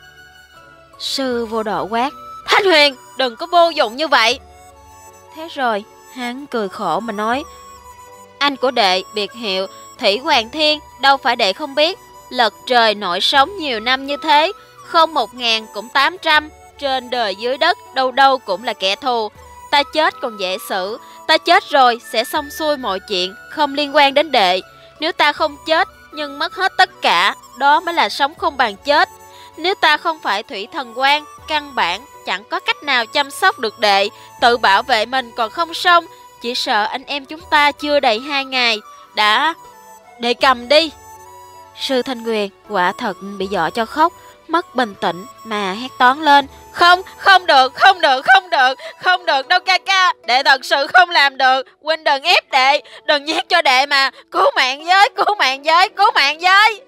Sư vô độ quát: Thanh Huyền, đừng có vô dụng như vậy. Thế rồi hắn cười khổ mà nói: Anh của đệ biệt hiệu Thủy Hoàng Thiên, đâu phải đệ không biết. Lật trời nổi sóng nhiều năm như thế, không một ngàn cũng tám trăm, trên đời dưới đất đâu đâu cũng là kẻ thù. Ta chết còn dễ xử, ta chết rồi sẽ xong xuôi mọi chuyện, không liên quan đến đệ. Nếu ta không chết nhưng mất hết tất cả, đó mới là sống không bằng chết. Nếu ta không phải thủy thần quan, căn bản chẳng có cách nào chăm sóc được đệ, tự bảo vệ mình còn không xong. Chỉ sợ anh em chúng ta chưa đầy hai ngày đã... Đệ cầm đi. Sư Thanh Quyền quả thật bị dọa cho khóc, mất bình tĩnh mà hét toáng lên: Không, không được, không được, không được, không được đâu ca ca. Đệ thật sự không làm được. Huynh đừng ép đệ, đừng nhét cho đệ mà. Cứu mạng với, cứu mạng với, cứu mạng với.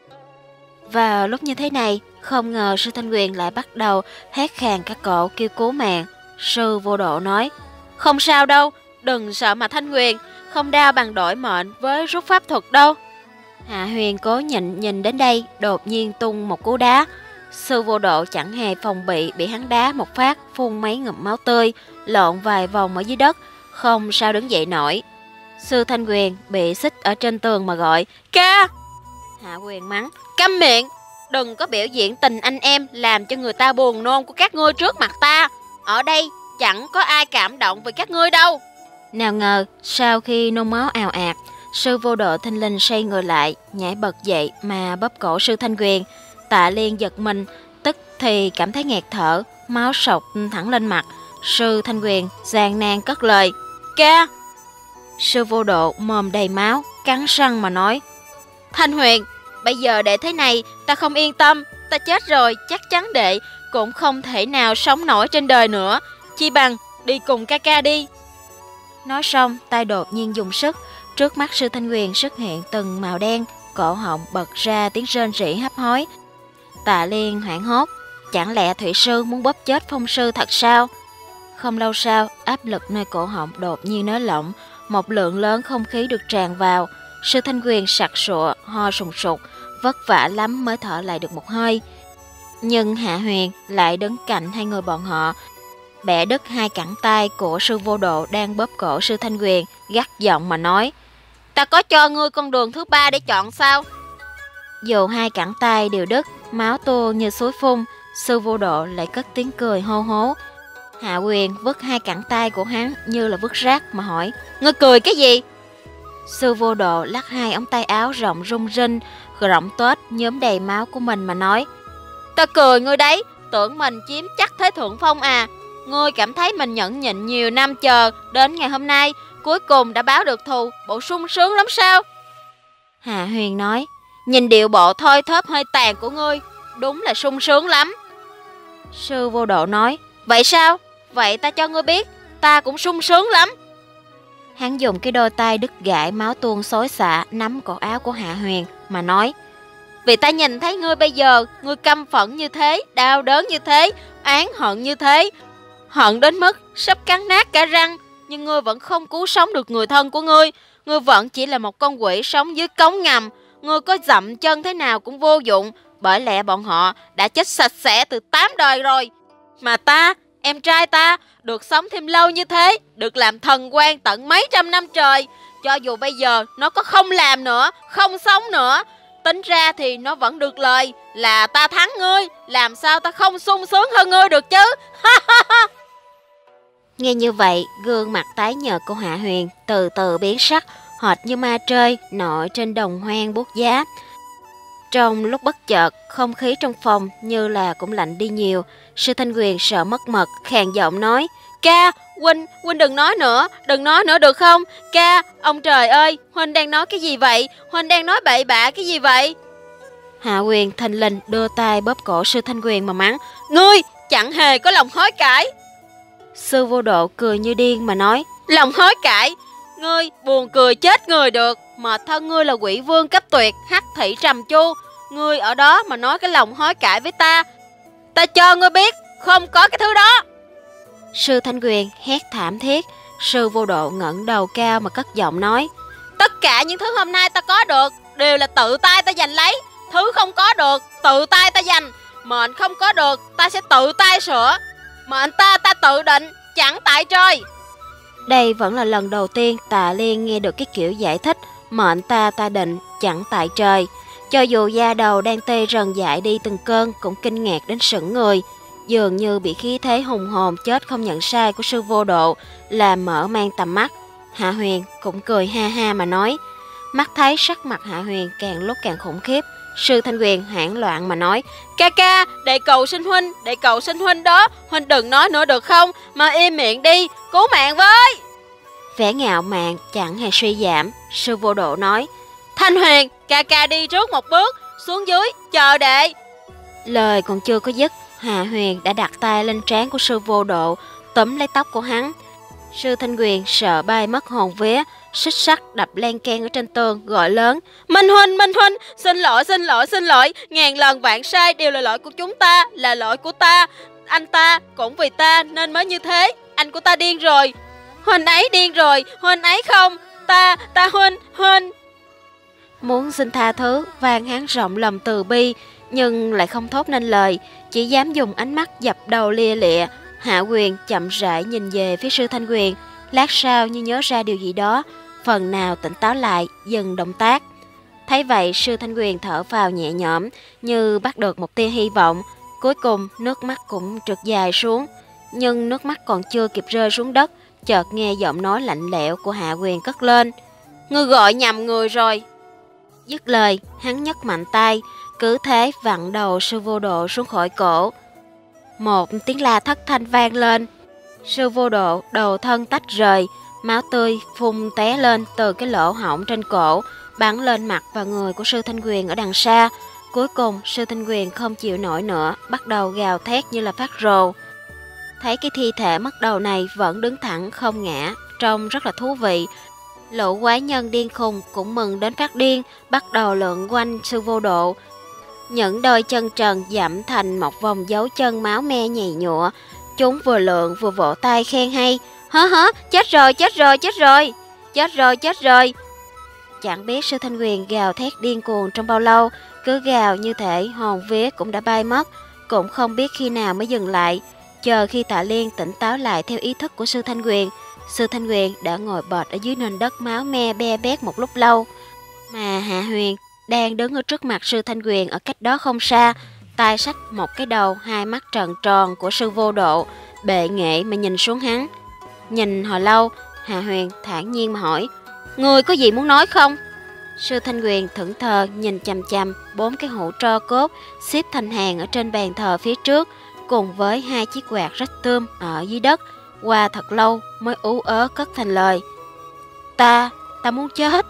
Vào lúc như thế này, không ngờ sư Thanh Quyền lại bắt đầu hét khàn cả cổ kêu cứu mạng. Sư vô độ nói: Không sao đâu, đừng sợ mà Thanh Huyền, không đau bằng đổi mệnh với rút pháp thuật đâu. Hạ Huyền cố nhịn nhìn đến đây, đột nhiên tung một cú đá. Sư vô độ chẳng hề phòng bị, bị hắn đá một phát, phun mấy ngụm máu tươi, lộn vài vòng ở dưới đất, không sao đứng dậy nổi. Sư Thanh Quyền bị xích ở trên tường mà gọi: Ca! Hạ Huyền mắng: Câm miệng, đừng có biểu diễn tình anh em làm cho người ta buồn nôn của các ngươi trước mặt ta. Ở đây chẳng có ai cảm động với các ngươi đâu. Nào ngờ sau khi nôn máu ào ạt, sư vô độ thinh linh xoay người lại, nhảy bật dậy mà bóp cổ sư Thanh Quyền. Tạ Liên giật mình, tức thì cảm thấy nghẹt thở, máu sộc thẳng lên mặt. Sư Thanh Quyền gian nan cất lời: Ca! Sư vô độ mồm đầy máu, cắn răng mà nói: Thanh Huyền, bây giờ đệ thế này ta không yên tâm. Ta chết rồi chắc chắn đệ cũng không thể nào sống nổi trên đời nữa. Chi bằng đi cùng ca ca đi. Nói xong tay đột nhiên dùng sức, trước mắt sư Thanh Quyền xuất hiện từng màu đen, cổ họng bật ra tiếng rên rỉ hấp hối. Tạ Liên hoảng hốt, chẳng lẽ thủy sư muốn bóp chết phong sư thật sao? Không lâu sau, áp lực nơi cổ họng đột nhiên nới lỏng, một lượng lớn không khí được tràn vào. Sư Thanh Quyền sặc sụa, ho sùng sục, vất vả lắm mới thở lại được một hơi. Nhưng Hạ Huyền lại đứng cạnh hai người bọn họ, bẻ đứt hai cẳng tay của sư vô độ đang bóp cổ sư Thanh Quyền, gắt giọng mà nói: Ta có cho ngươi con đường thứ ba để chọn sao? Dù hai cẳng tay đều đứt, máu tuôn như suối phun, Sư Vô Độ lại cất tiếng cười hô hố. Hạ Huyền vứt hai cẳng tay của hắn như là vứt rác mà hỏi: Ngươi cười cái gì? Sư Vô Độ lắc hai ống tay áo rộng rung rinh, rộng toét nhóm đầy máu của mình mà nói: Ta cười ngươi đấy, tưởng mình chiếm chắc thế thượng phong à? Ngươi cảm thấy mình nhẫn nhịn nhiều năm chờ đến ngày hôm nay, cuối cùng đã báo được thù, bộ sung sướng lắm sao? Hạ Huyền nói: Nhìn điệu bộ thôi thóp hơi tàn của ngươi, đúng là sung sướng lắm. Sư Vô Độ nói: Vậy sao? Vậy ta cho ngươi biết, ta cũng sung sướng lắm. Hắn dùng cái đôi tay đứt gãy máu tuôn xối xả nắm cổ áo của Hạ Huyền mà nói: Vì ta nhìn thấy ngươi bây giờ, ngươi căm phẫn như thế, đau đớn như thế, oán hận như thế, hận đến mức sắp cắn nát cả răng, nhưng ngươi vẫn không cứu sống được người thân của ngươi. Ngươi vẫn chỉ là một con quỷ sống dưới cống ngầm. Ngươi có dậm chân thế nào cũng vô dụng, bởi lẽ bọn họ đã chết sạch sẽ từ tám đời rồi. Mà ta, em trai ta, được sống thêm lâu như thế, được làm thần quan tận mấy trăm năm trời. Cho dù bây giờ nó có không làm nữa, không sống nữa, tính ra thì nó vẫn được lời là ta thắng ngươi. Làm sao ta không sung sướng hơn ngươi được chứ? Nghe như vậy, gương mặt tái nhợt của Hạ Huyền từ từ biến sắc, hệt như ma trơi nổi trên đồng hoang buốt giá. Trong lúc bất chợt, không khí trong phòng như là cũng lạnh đi nhiều. Sư Thanh Huyền sợ mất mật, khàn giọng nói: Ca, huynh, huynh đừng nói nữa, đừng nói nữa được không? Ca, ông trời ơi, huynh đang nói cái gì vậy? Huynh đang nói bậy bạ cái gì vậy? Hạ Huyền thình lình đưa tay bóp cổ Sư Thanh Huyền mà mắng: Ngươi chẳng hề có lòng hối cải. Sư Vô Độ cười như điên mà nói: Lòng hối cải? Ngươi buồn cười chết người được, mà thân ngươi là quỷ vương cấp tuyệt, hắc thị trầm chu. Ngươi ở đó mà nói cái lòng hối cải với ta, ta cho ngươi biết không có cái thứ đó. Sư Thanh Huyền hét thảm thiết. Sư Vô Độ ngẩng đầu cao mà cất giọng nói: Tất cả những thứ hôm nay ta có được đều là tự tay ta giành lấy. Thứ không có được, tự tay ta giành. Mệnh không có được, ta sẽ tự tay sửa. Mệnh ta ta tự định, chẳng tại trời. Đây vẫn là lần đầu tiên Tạ Liên nghe được cái kiểu giải thích mệnh ta ta định, chẳng tại trời. Cho dù da đầu đang tê rần dại đi từng cơn cũng kinh ngạc đến sững người. Dường như bị khí thế hùng hồn chết không nhận sai của Sư Vô Độ làm mở mang tầm mắt. Hạ Huyền cũng cười ha ha mà nói. Mắt thấy sắc mặt Hạ Huyền càng lúc càng khủng khiếp, Sư Thanh Huyền hoảng loạn mà nói: Ca ca, để cầu xin huynh, để cầu xin huynh đó, huynh đừng nói nữa được không? Mà im miệng đi, cứu mạng với. Vẻ ngạo mạn chẳng hề suy giảm, Sư Vô Độ nói: Thanh Huyền, ca ca đi trước một bước, xuống dưới chờ đệ. Lời còn chưa có dứt, Hạ Huyền đã đặt tay lên trán của Sư Vô Độ, túm lấy tóc của hắn. Sư Thanh Huyền sợ bay mất hồn vía, xích sắt đập len keng ở trên tường, gọi lớn: Minh huynh, Minh huynh, xin lỗi, xin lỗi, xin lỗi, ngàn lần vạn sai đều là lỗi của chúng ta, là lỗi của ta. Anh ta cũng vì ta nên mới như thế, anh của ta điên rồi. Huynh ấy điên rồi, huynh ấy không, ta, ta huynh, huynh. Muốn xin tha thứ, vang hắn rộng lòng từ bi, nhưng lại không thốt nên lời, chỉ dám dùng ánh mắt dập đầu lia lịa. Hạ Huyền chậm rãi nhìn về phía Sư Thanh Huyền, lát sau như nhớ ra điều gì đó, phần nào tỉnh táo lại, dừng động tác. Thấy vậy, Sư Thanh Huyền thở phào nhẹ nhõm, như bắt được một tia hy vọng. Cuối cùng nước mắt cũng trượt dài xuống, nhưng nước mắt còn chưa kịp rơi xuống đất, chợt nghe giọng nói lạnh lẽo của Hạ Huyền cất lên: Ngươi gọi nhầm người rồi. Dứt lời, hắn nhấc mạnh tay, cứ thế vặn đầu Sư Vô Độ xuống khỏi cổ. Một tiếng la thất thanh vang lên. Sư Vô Độ đầu thân tách rời, máu tươi phun té lên từ cái lỗ hổng trên cổ, bắn lên mặt và người của Sư Thanh Huyền ở đằng xa. Cuối cùng Sư Thanh Huyền không chịu nổi nữa, bắt đầu gào thét như là phát rồ. Thấy cái thi thể mất đầu này vẫn đứng thẳng không ngã, trông rất là thú vị. Lũ quái nhân điên khùng cũng mừng đến phát điên, bắt đầu lượn quanh Sư Vô Độ. Những đôi chân trần dẫm thành một vòng dấu chân máu me nhầy nhụa. Chúng vừa lượn vừa vỗ tay khen hay: Hớ hớ, chết rồi, chết rồi, chết rồi, chết rồi, chết rồi. Chẳng biết Sư Thanh Huyền gào thét điên cuồng trong bao lâu, cứ gào như thể hồn vía cũng đã bay mất, cũng không biết khi nào mới dừng lại. Chờ khi Tạ Liên tỉnh táo lại theo ý thức của Sư Thanh Huyền, Sư Thanh Huyền đã ngồi bệt ở dưới nền đất máu me be bét một lúc lâu, mà Hạ Huyền đang đứng ở trước mặt Sư Thanh Huyền ở cách đó không xa, tay xách một cái đầu, hai mắt tròn tròn của sư vô độ, bệ nghệ mà nhìn xuống hắn. Nhìn hồi lâu, Hạ Huyền thản nhiên mà hỏi: "Ngươi có gì muốn nói không?" Sư Thanh Huyền thẫn thờ nhìn chằm chằm bốn cái hũ tro cốt xếp thành hàng ở trên bàn thờ phía trước, cùng với hai chiếc quạt rách tươm ở dưới đất. Qua thật lâu mới ú ớ cất thành lời: Ta, ta muốn chết."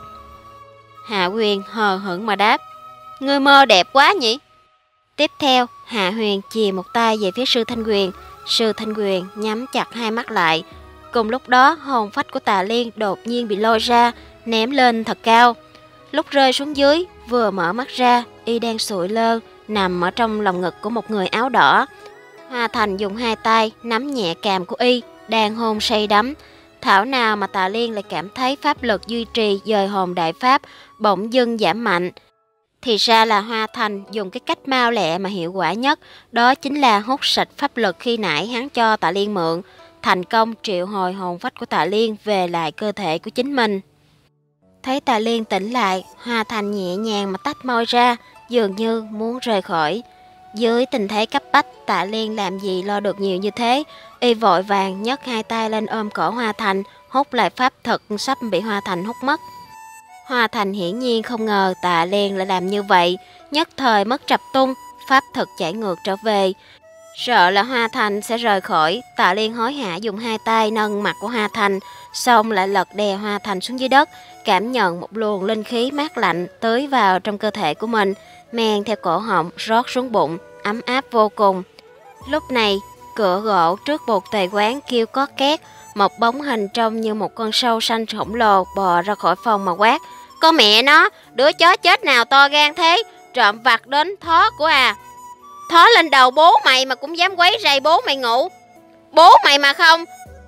Hạ Huyền hờ hững mà đáp: "Ngươi mơ đẹp quá nhỉ?" Tiếp theo, Hạ Huyền chìa một tay về phía Sư Thanh Huyền. Sư Thanh Huyền nhắm chặt hai mắt lại. Cùng lúc đó, hồn phách của Tà Liên đột nhiên bị lôi ra, ném lên thật cao. Lúc rơi xuống dưới, vừa mở mắt ra, y đang sụi lơ, nằm ở trong lòng ngực của một người áo đỏ. Hoa Thành dùng hai tay nắm nhẹ càm của y, đang hôn say đắm. Thảo nào mà Tà Liên lại cảm thấy pháp lực duy trì dời hồn đại pháp bỗng dưng giảm mạnh. Thì ra là Hoa Thành dùng cái cách mau lẹ mà hiệu quả nhất, đó chính là hút sạch pháp lực khi nãy hắn cho Tà Liên mượn, thành công triệu hồi hồn phách của Tà Liên về lại cơ thể của chính mình. Thấy Tà Liên tỉnh lại, Hoa Thành nhẹ nhàng mà tách môi ra, dường như muốn rời khỏi. Dưới tình thế cấp bách, Tà Liên làm gì lo được nhiều như thế, y vội vàng nhấc hai tay lên ôm cổ Hoa Thành, hút lại pháp thực sắp bị Hoa Thành hút mất. Hoa Thành hiển nhiên không ngờ Tà Liên lại làm như vậy, nhất thời mất trập tung, pháp thực chảy ngược trở về. Sợ là Hoa Thành sẽ rời khỏi, Tà Liên hối hả dùng hai tay nâng mặt của Hoa Thành, xong lại lật đè Hoa Thành xuống dưới đất, cảm nhận một luồng linh khí mát lạnh tưới vào trong cơ thể của mình, men theo cổ họng rót xuống bụng, ấm áp vô cùng. Lúc này, cửa gỗ trước bột tề quán kêu có két, một bóng hình trông như một con sâu xanh khổng lồ bò ra khỏi phòng mà quát: "Con mẹ nó, đứa chó chết nào to gan thế, trộm vặt đến thó của à? Thó lên đầu bố mày mà cũng dám quấy rầy bố mày ngủ. Bố mày mà không..."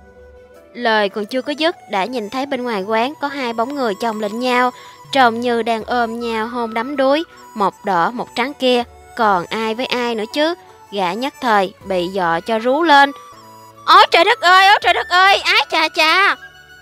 Lời còn chưa có dứt, đã nhìn thấy bên ngoài quán có hai bóng người chồng lệnh nhau, trông như đang ôm nhau hôn đắm đuối, một đỏ một trắng kia, còn ai với ai nữa chứ. Gã nhất thời bị dọ cho rú lên: "Ôi trời đất ơi, ôi trời đất ơi, ái chà chà!"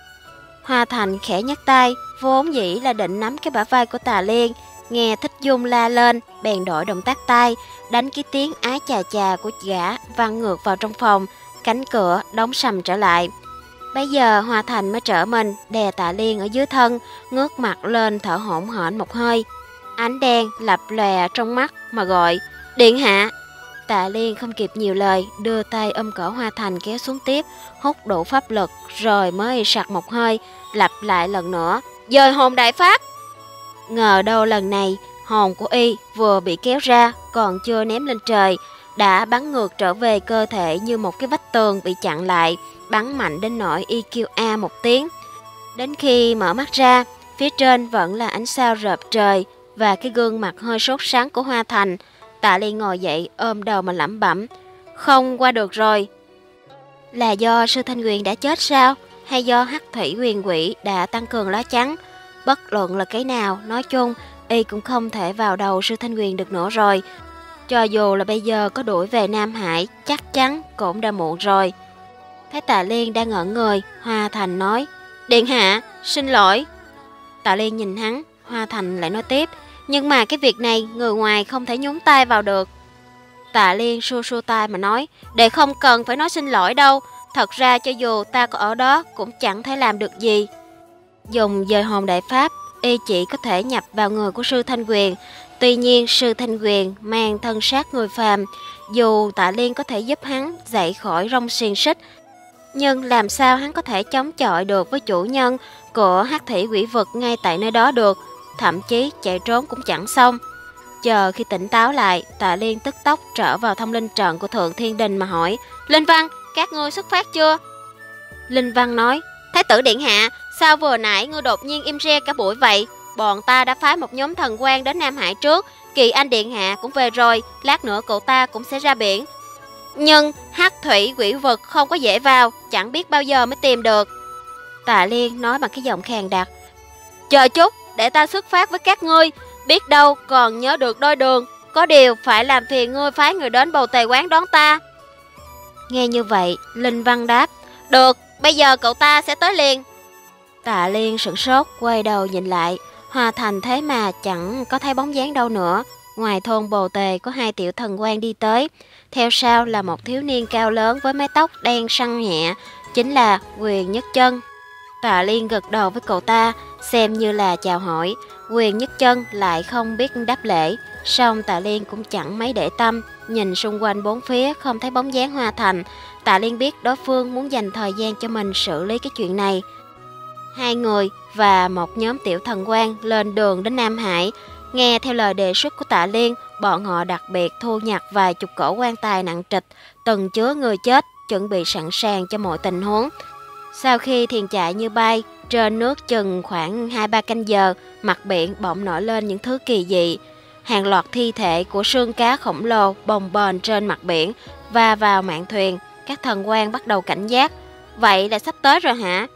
Hoa Thành khẽ nhấc tay, vốn dĩ là định nắm cái bả vai của Tà Liên, nghe Thích Dung la lên, bèn đổi động tác tay, đánh cái tiếng ái chà chà của gã văng ngược vào trong phòng, cánh cửa đóng sầm trở lại. Bây giờ Hoa Thành mới trở mình, đè Tà Liên ở dưới thân, ngước mặt lên thở hổn hển một hơi. Ánh đen lập lòe trong mắt mà gọi: "Điện hạ!" Tà Liên không kịp nhiều lời, đưa tay ôm cổ Hoa Thành kéo xuống tiếp, hút đủ pháp lực rồi mới sặc một hơi, lặp lại lần nữa: "Dời hồn đại pháp!" Ngờ đâu lần này hồn của y vừa bị kéo ra, còn chưa ném lên trời, đã bắn ngược trở về cơ thể như một cái vách tường bị chặn lại, bắn mạnh đến nỗi y kêu a một tiếng. Đến khi mở mắt ra, phía trên vẫn là ánh sao rợp trời và cái gương mặt hơi sốt sắng của Hoa Thành. Tạ Liên ngồi dậy ôm đầu mà lẩm bẩm: "Không qua được rồi." Là do Sư Thanh Huyền đã chết sao? Hay do Hắc Thủy Huyền Quỷ đã tăng cường lá chắn? Bất luận là cái nào, nói chung y cũng không thể vào đầu Sư Thanh Huyền được nữa rồi. Cho dù là bây giờ có đuổi về Nam Hải, chắc chắn cũng đã muộn rồi. Thấy Tạ Liên đang ngẩn người, Hoa Thành nói: "Điện hạ, xin lỗi." Tạ Liên nhìn hắn, Hoa Thành lại nói tiếp: "Nhưng mà cái việc này người ngoài không thể nhúng tay vào được." Tạ Liên xua xua tay mà nói: "Đệ không cần phải nói xin lỗi đâu. Thật ra cho dù ta có ở đó cũng chẳng thể làm được gì." Dùng dời hồn đại pháp, y chỉ có thể nhập vào người của Sư Thanh Huyền. Tuy nhiên Sư Thanh Huyền mang thân xác người phàm, dù Tạ Liên có thể giúp hắn dậy khỏi rong xiềng xích, nhưng làm sao hắn có thể chống chọi được với chủ nhân của Hắc Thủy Quỷ Vực ngay tại nơi đó được, thậm chí chạy trốn cũng chẳng xong. Chờ khi tỉnh táo lại, Tạ Liên tức tốc trở vào thông linh trận của Thượng Thiên Đình mà hỏi: "Linh Văn, các ngươi xuất phát chưa?" Linh Văn nói: "Thái tử điện hạ, sao vừa nãy ngươi đột nhiên im re cả buổi vậy? Bọn ta đã phái một nhóm thần quan đến Nam Hải trước, Kỳ Anh điện hạ cũng về rồi, lát nữa cậu ta cũng sẽ ra biển. Nhưng Hắc Thủy Quỷ Vực không có dễ vào, chẳng biết bao giờ mới tìm được." Tạ Liên nói bằng cái giọng khàn đặc: "Chờ chút, để ta xuất phát với các ngươi, biết đâu còn nhớ được đôi đường. Có điều phải làm phiền ngươi phái người đến bầu tề quán đón ta." Nghe như vậy, Linh Văn đáp: "Được, bây giờ cậu ta sẽ tới liền. Tạ Liên sửng sốt, quay đầu nhìn lại. Hoa Thành thế mà chẳng có thấy bóng dáng đâu nữa. Ngoài thôn Bồ Tề có hai tiểu thần quan đi tới. Theo sau là một thiếu niên cao lớn với mái tóc đen săn nhẹ, chính là Quyền Nhất Chân. Tạ Liên gật đầu với cậu ta, xem như là chào hỏi. Quyền Nhất Chân lại không biết đáp lễ. Song Tạ Liên cũng chẳng mấy để tâm, nhìn xung quanh bốn phía không thấy bóng dáng Hoa Thành. Tạ Liên biết đối phương muốn dành thời gian cho mình xử lý cái chuyện này. Hai người và một nhóm tiểu thần quan lên đường đến Nam Hải. Nghe theo lời đề xuất của Tạ Liên, bọn họ đặc biệt thu nhặt vài chục cổ quan tài nặng trịch, từng chứa người chết, chuẩn bị sẵn sàng cho mọi tình huống. Sau khi thuyền chạy như bay, trên nước chừng khoảng hai ba canh giờ, mặt biển bỗng nổi lên những thứ kỳ dị. Hàng loạt thi thể của xương cá khổng lồ bồng bềnh trên mặt biển và vào mạn thuyền. Các thần quan bắt đầu cảnh giác. Vậy là sắp tới rồi hả?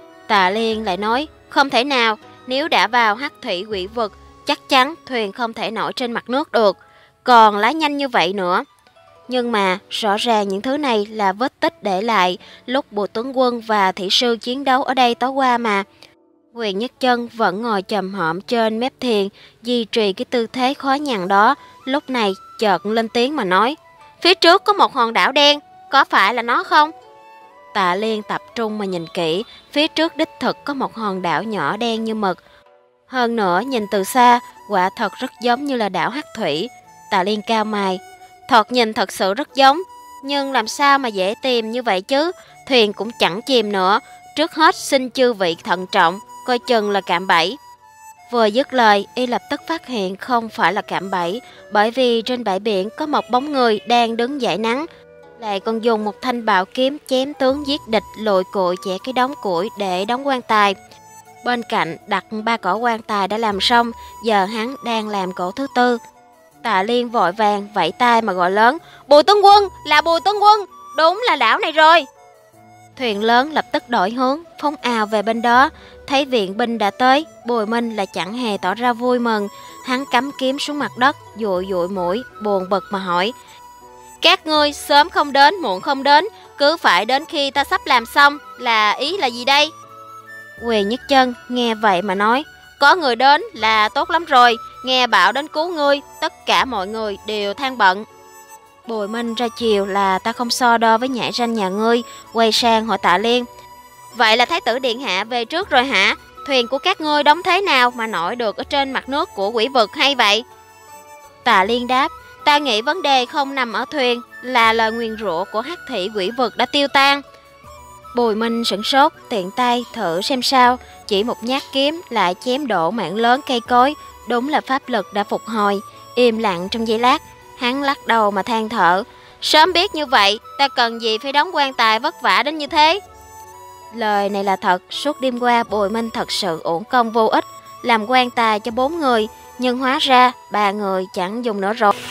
Tạ Liên lại nói, không thể nào, nếu đã vào hắc thủy quỷ vực, chắc chắn thuyền không thể nổi trên mặt nước được, còn lái nhanh như vậy nữa. Nhưng mà rõ ràng những thứ này là vết tích để lại lúc Bùi Tướng Quân và thị sư chiến đấu ở đây tối qua mà. Quyền Nhất Chân vẫn ngồi chồm hổm trên mép thuyền, duy trì cái tư thế khó nhằn đó. Lúc này chợt lên tiếng mà nói, phía trước có một hòn đảo đen, có phải là nó không? Tạ Liên tập trung mà nhìn kỹ, phía trước đích thực có một hòn đảo nhỏ đen như mực. Hơn nữa nhìn từ xa, quả thật rất giống như là đảo Hắc Thủy. Tạ Liên cao mày, thoạt nhìn thật sự rất giống, nhưng làm sao mà dễ tìm như vậy chứ? Thuyền cũng chẳng chìm nữa, trước hết xin chư vị thận trọng, coi chừng là cạm bẫy. Vừa dứt lời, y lập tức phát hiện không phải là cạm bẫy, bởi vì trên bãi biển có một bóng người đang đứng dãy nắng, lại còn dùng một thanh bảo kiếm chém tướng giết địch, lội cội chẻ cái đống củi để đóng quan tài. Bên cạnh đặt ba cỗ quan tài đã làm xong, giờ hắn đang làm cỗ thứ tư. Tạ Liên vội vàng vẫy tay mà gọi lớn, Bùi Tướng Quân, là Bùi Tướng Quân, đúng là đảo này rồi. Thuyền lớn lập tức đổi hướng, phóng ào về bên đó. Thấy viện binh đã tới, Bùi Minh lại chẳng hề tỏ ra vui mừng. Hắn cắm kiếm xuống mặt đất, dụi dụi mũi, buồn bực mà hỏi, các ngươi sớm không đến, muộn không đến, cứ phải đến khi ta sắp làm xong, là ý là gì đây? Quyền Nhất Chân nghe vậy mà nói, có người đến là tốt lắm rồi, nghe bảo đến cứu ngươi, tất cả mọi người đều than bận. Bùi Minh ra chiều là ta không so đo với nhãi ranh nhà ngươi, quay sang hỏi Tạ Liên, vậy là Thái tử điện hạ về trước rồi hả? Thuyền của các ngươi đóng thế nào mà nổi được ở trên mặt nước của quỷ vực hay vậy? Tạ Liên đáp, ta nghĩ vấn đề không nằm ở thuyền, là lời nguyền rủa của hắc thị quỷ vực đã tiêu tan. Bùi Minh sửng sốt, tiện tay thử xem sao, chỉ một nhát kiếm lại chém đổ mảng lớn cây cối, đúng là pháp lực đã phục hồi. Im lặng trong giây lát, hắn lắc đầu mà than thở, sớm biết như vậy, ta cần gì phải đóng quan tài vất vả đến như thế. Lời này là thật, suốt đêm qua Bùi Minh thật sự uổng công vô ích, làm quan tài cho bốn người, nhưng hóa ra ba người chẳng dùng nữa rồi.